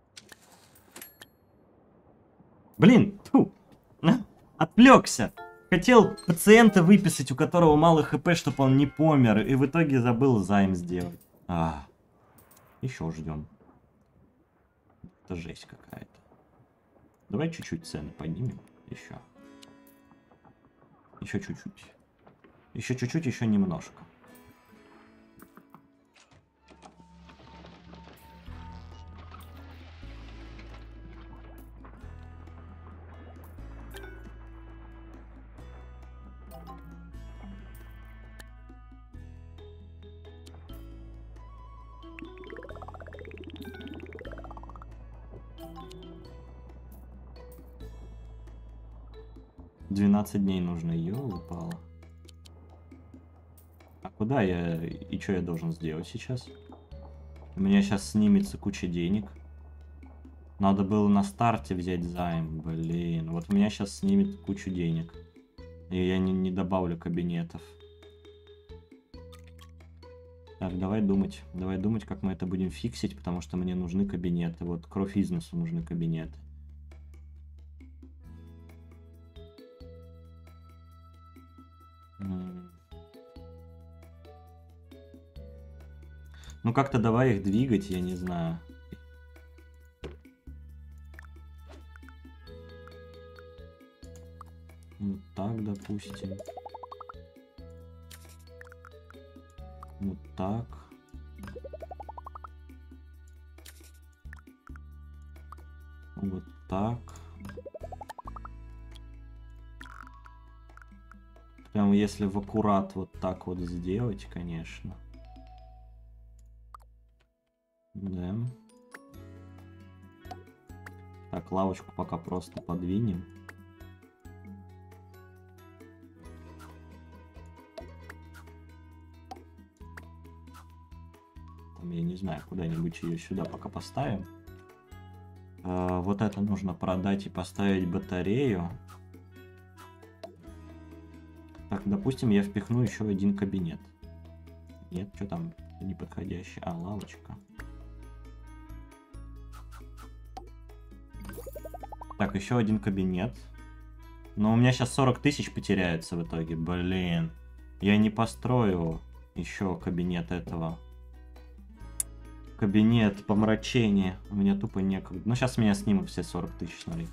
Speaker 1: Блин, фу, отвлекся. Хотел пациента выписать, у которого мало хп, чтобы он не помер, и в итоге забыл займ сделать. А, еще ждем. Это жесть какая-то. Давай чуть-чуть цены поднимем. Еще. Еще чуть-чуть. Еще чуть-чуть, еще немножко. двенадцать дней нужно, ёлы-палы. А куда я... И что я должен сделать сейчас? У меня сейчас снимется куча денег. Надо было на старте взять займ, блин. Вот у меня сейчас снимет кучу денег. И я не, не добавлю кабинетов. Так, давай думать. Давай думать, как мы это будем фиксить, потому что мне нужны кабинеты. Вот кровь износу нужны кабинеты. Ну как-то давай их двигать, я не знаю. Вот так, допустим. Вот так. Вот так. Прям если в аккурат вот так вот сделать, конечно. Да. Так, лавочку пока просто подвинем. Там, я не знаю, куда-нибудь ее сюда пока поставим. А, вот это нужно продать и поставить батарею. Так, допустим, я впихну еще один кабинет. Нет, что там неподходящий? А, лавочка. Так, еще один кабинет. Но у меня сейчас сорок тысяч потеряется в итоге. Блин. Я не построю еще кабинет этого. Кабинет помрачения. У меня тупо некогда. Ну, сейчас меня снимут все сорок тысяч, смотри.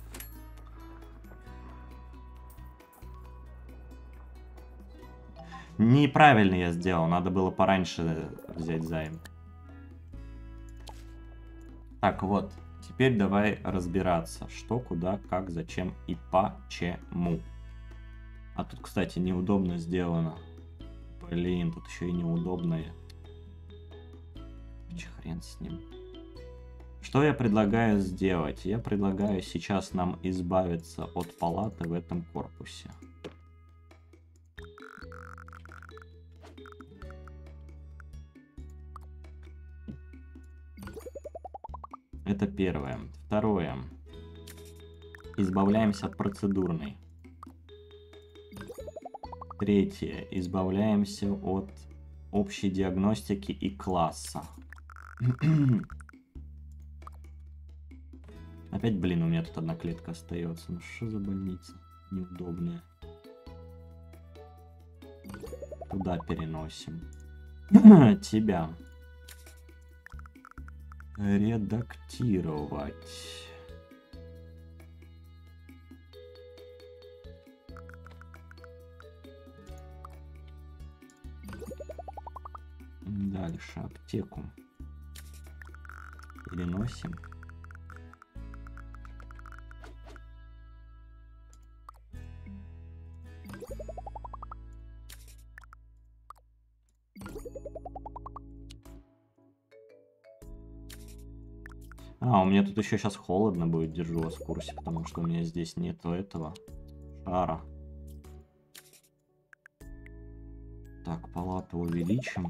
Speaker 1: Неправильно я сделал. Надо было пораньше взять займ. Так, вот. Теперь давай разбираться, что, куда, как, зачем и почему. А тут, кстати, неудобно сделано. Блин, тут еще и неудобное. Че хрен с ним. Что я предлагаю сделать? Я предлагаю сейчас нам избавиться от палаты в этом корпусе. Это первое. Второе. Избавляемся от процедурной. Третье. Избавляемся от общей диагностики и класса. Опять, блин, у меня тут одна клетка остается. Ну что за больница? Неудобная. Туда переносим. Тебя. Редактировать. Дальше аптеку переносим. А, у меня тут еще сейчас холодно будет, держу вас в курсе, потому что у меня здесь нету этого шара. Так, палату увеличим.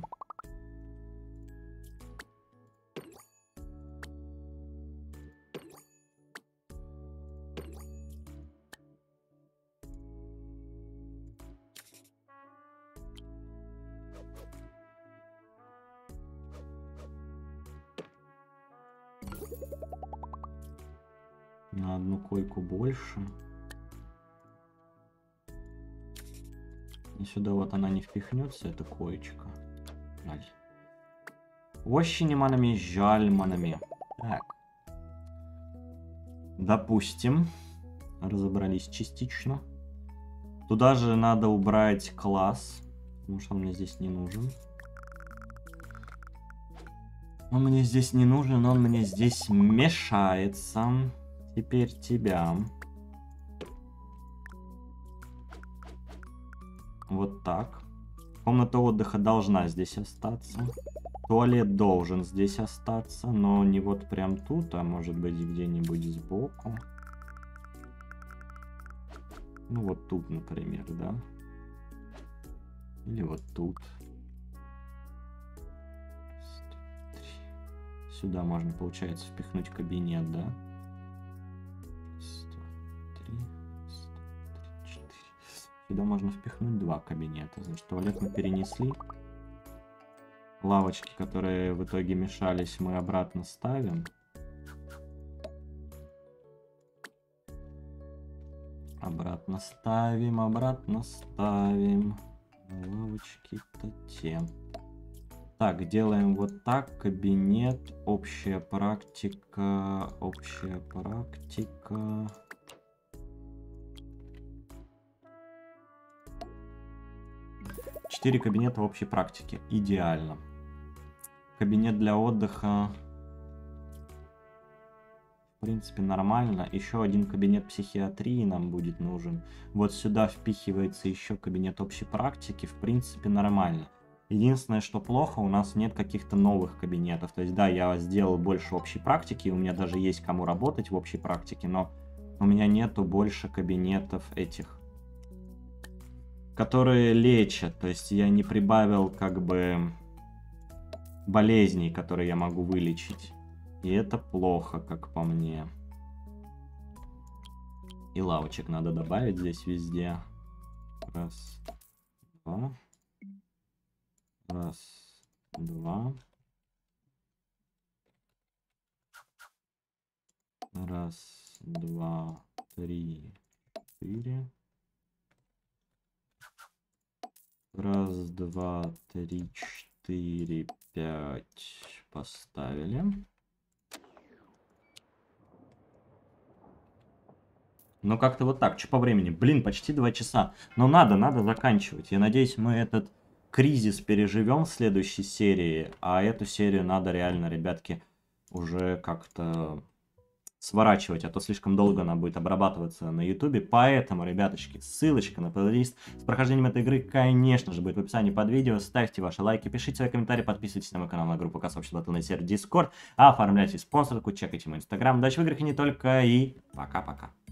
Speaker 1: На одну койку больше. И сюда вот она не впихнется, эта коечка. Жаль. Очень манами, жаль манами. Так. Допустим. Разобрались частично. Туда же надо убрать класс. Потому что он мне здесь не нужен. Он мне здесь не нужен, он мне здесь мешается. Теперь тебя. Вот так. Комната отдыха должна здесь остаться. Туалет должен здесь остаться, но не вот прям тут, а может быть где-нибудь сбоку. Ну вот тут, например, да? Или вот тут. Сюда можно, получается, впихнуть кабинет, да? сто три, сто три, четыре. Сюда можно впихнуть два кабинета. Значит, туалет мы перенесли. Лавочки, которые в итоге мешались, мы обратно ставим. Обратно ставим, обратно ставим. Лавочки-то те. Так, делаем вот так. Кабинет, общая практика, общая практика. Четыре кабинета общей практики. Идеально. Кабинет для отдыха. В принципе, нормально. Еще один кабинет психиатрии нам будет нужен. Вот сюда впихивается еще кабинет общей практики. В принципе, нормально. Единственное, что плохо, у нас нет каких-то новых кабинетов. То есть, да, я сделал больше общей практики. У меня даже есть кому работать в общей практике. Но у меня нету больше кабинетов этих, которые лечат. То есть, я не прибавил как бы болезней, которые я могу вылечить. И это плохо, как по мне. И лавочек надо добавить здесь везде. Раз, два. Раз, два. Раз, два, три, четыре. Раз, два, три, четыре, пять. Поставили. Ну, как-то вот так. Что по времени? Блин, почти два часа. Но надо, надо заканчивать. Я надеюсь, мы этот кризис переживем в следующей серии. А эту серию надо реально, ребятки, уже как-то сворачивать. А то слишком долго она будет обрабатываться на ютубе. Поэтому, ребяточки, ссылочка на плейлист с прохождением этой игры, конечно же, будет в описании под видео. Ставьте ваши лайки, пишите свои комментарии, подписывайтесь на мой канал, на группу сообщества на сервер Discord. Оформляйте спонсорку, чекайте мой инстаграм. Удачи в играх и не только. И пока-пока.